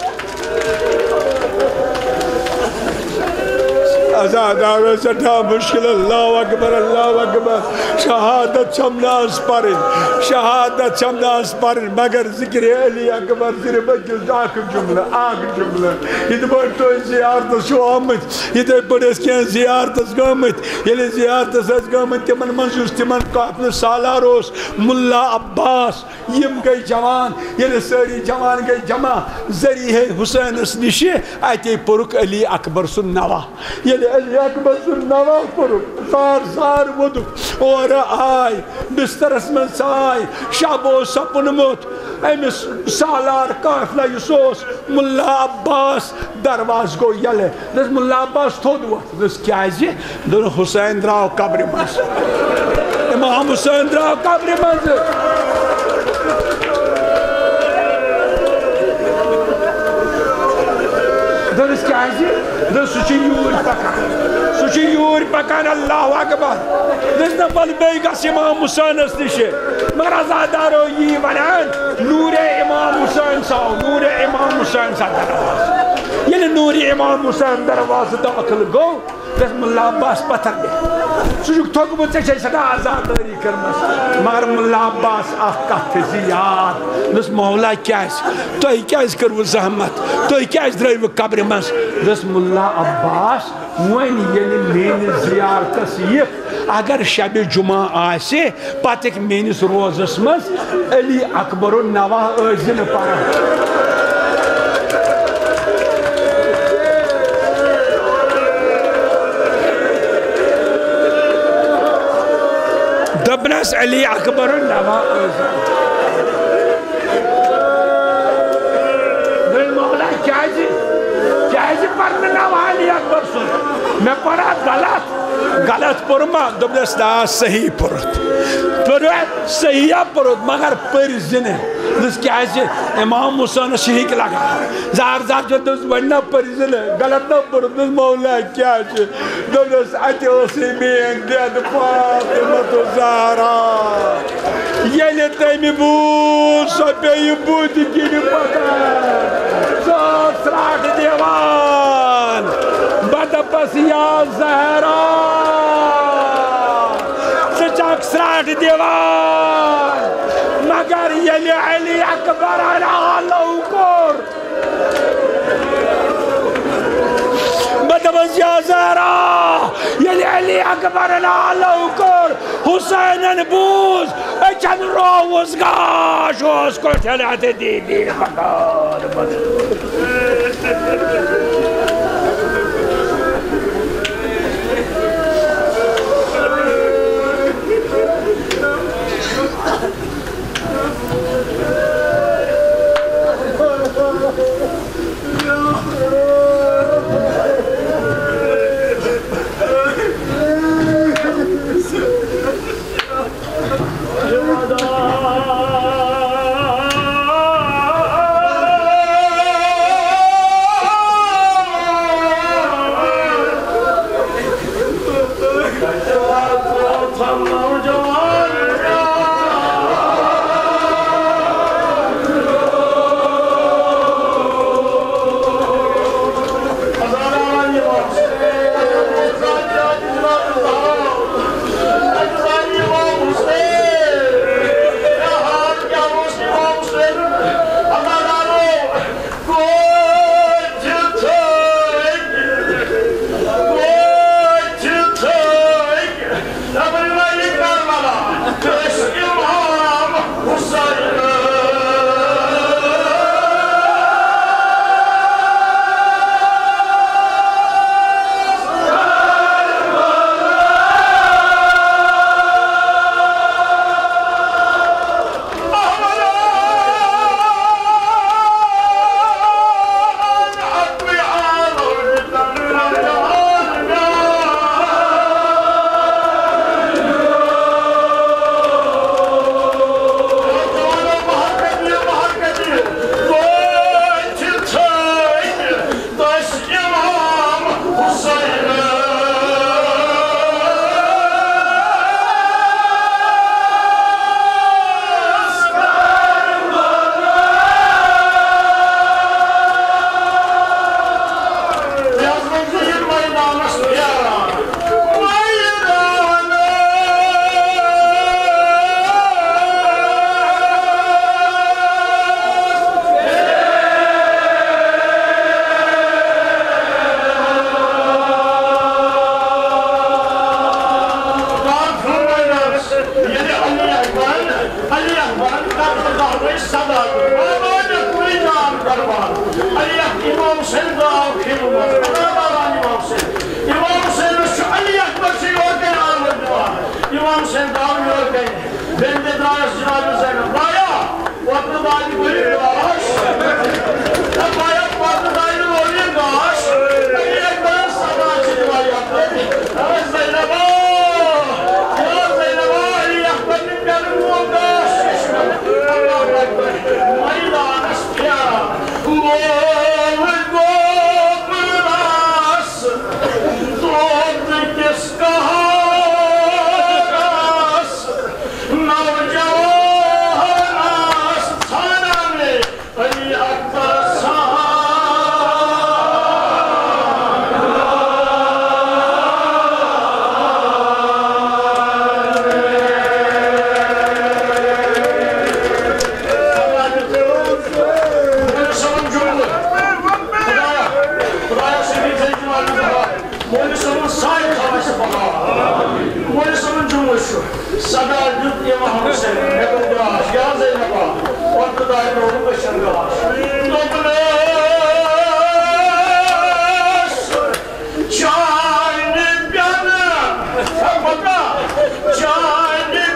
ازادارو سٹھا مشکل اللہ اکبر اللہ اکبر شہادت شمناس پرن شہادت شمناس پرن مگر ذکر علی اکبر ذکر بجل آخر جملہ آخر جملہ یہ بڑھ تو زیارت شو آمد یہ بڑھ اس کیا زیارت گامت یہ زیارت اس گامت تمن منسوس تمن قافل سالاروس ملا عباس یم گئی جوان یہ ساری جوان گئی جمع ذریعہ حسین اس نشے آتے پرک علی اکبر سن نوا یہ علی اکبر سن نوا پرک سار سار ودک اور آئی بستر اسمن سائی شب و سپن مت امس سالار قافلہ یسوس ملا عباس درواز گو یلے دس ملا عباس تھود وقت دس کیازی دن حسین دراو قبر منز امام حسین دراو قبر منز دس کیازی دس سچی یور پکان سچی یور پکان اللہ اکبر دس نفل بیگس امام حسین اس نشے مگر ازادارو یہ ونان نور امام حسین ساو نور امام حسین سا درواز یعنی نور امام حسین درواز داخل گو دس ملا عباس پتھر دے سجوک تھوک بچے چھے سدا آزاداری کرمس مگر ملا عباس آخ کت زیاد دس مولا کیاس تو ہی کیاس کرو زحمت تو ہی کیاس درائیو قبر مس دس ملا عباس وین یعنی مین زیارتس یہ اگر شب جمعہ آسے پتک مینس روزس مس علی اکبر و نواہ ازن پارا دبنس علی اکبر نوا دل مولا چاہیے چاہیے پڑھنا نوا علی اکبر سن میں پڑھا غلط غلط پرما دبنس دا صحیح پرت پرو صحیح پرت مگر پر زنے دس کیا ہے امام حسین شہیق لگا زار زار جو دس بڑھنا پر زنے غلط نہ پرت دس مولا کیا ہے دبنس اچھے اسی بین دید فاطمہ زہرا یلی تیمی بود سو پیئی بودی کنی پتا سو سراٹ دیوان بدا پس یا زہرا سچاک سراٹ دیوان مگر یلی علی اکبر علیہ کور بدا پس یا زہرا یلی علی اکبر علیہ کور حسین بوز اچھن روز گاش اس کو چلاتے دی دی مکار John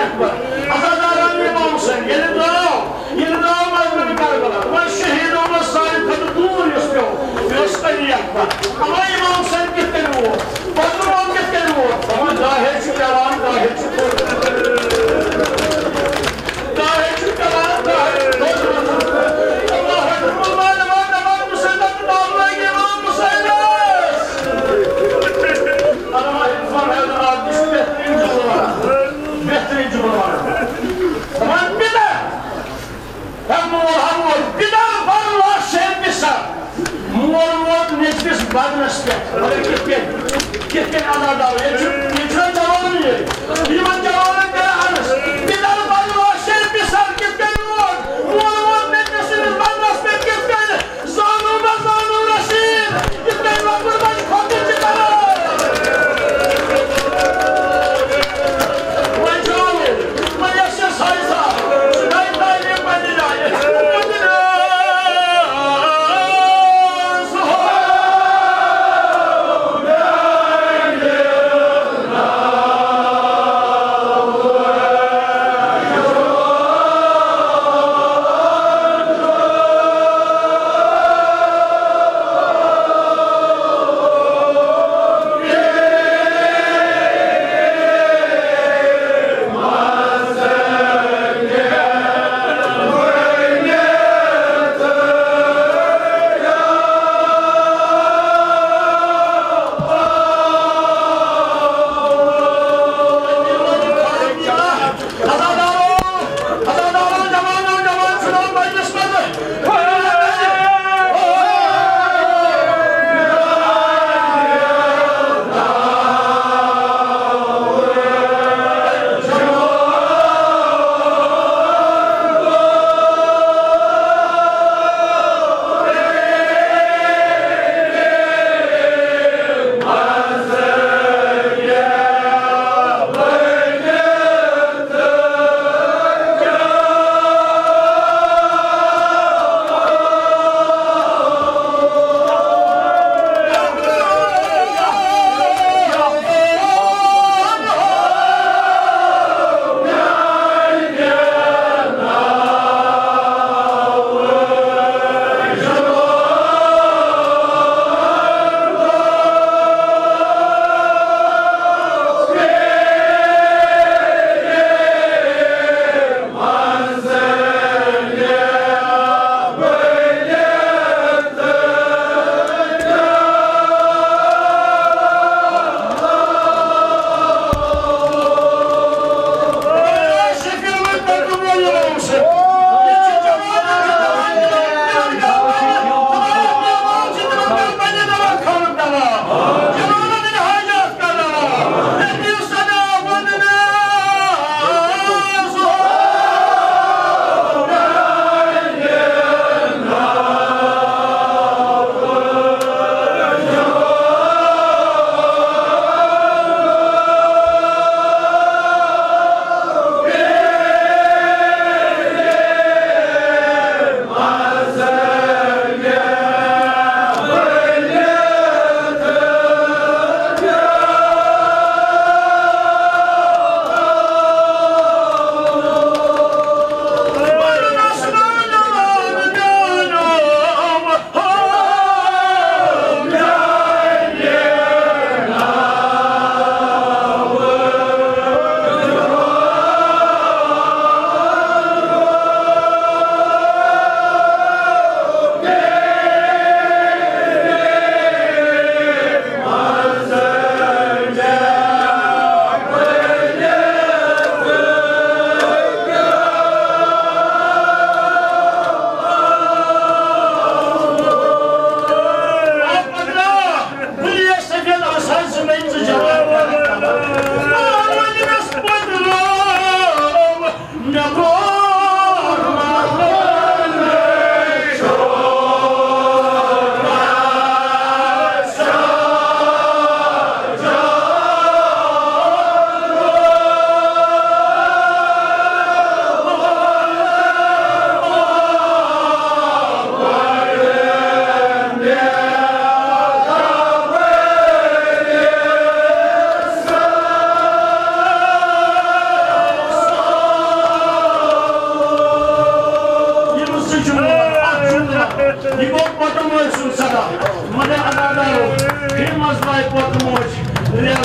اکبر عزاداران امام حسین یہ دعاو یہ دعاو مذہب کربلا وہ شہیدوں میں سائن خد دور اس پہ ہو یہ اس علی اکبر اما امام حسین کتے ہو بدروں کتے ہو اما ظاہر چکران ظاہر چکران ظاہر چکران ظاہر اللہ حضرت اللہ نمان نمان مسلمت نام امام حسین اللہ حضرت حضرات اس بہترین جمعہ بہترین جمعہ تمام بدر ہم ہم بدر بلوا شہر بسر مول مول نجدس بدنس پہ اگر کتکن کتکن آزاد آو یہ چھو جوان ہے یہ جوان ہے انس بدر بلوا شہر بسر کتکن مول مول مول نجدس بدنس پہ کتکن زانو مزانو رشید کتکن وقت بچ کھوٹی چکرہ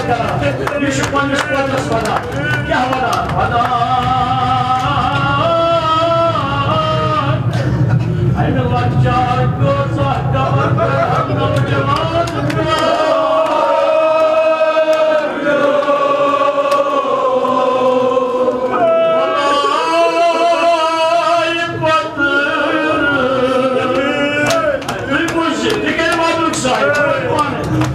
کران یہ چھُ پننِس کوترس ونان کیاہ ونان ونان امہِ لۄکچار کۭژاہ کمر کران نوجوان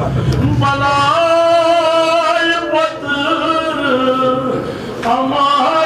Aman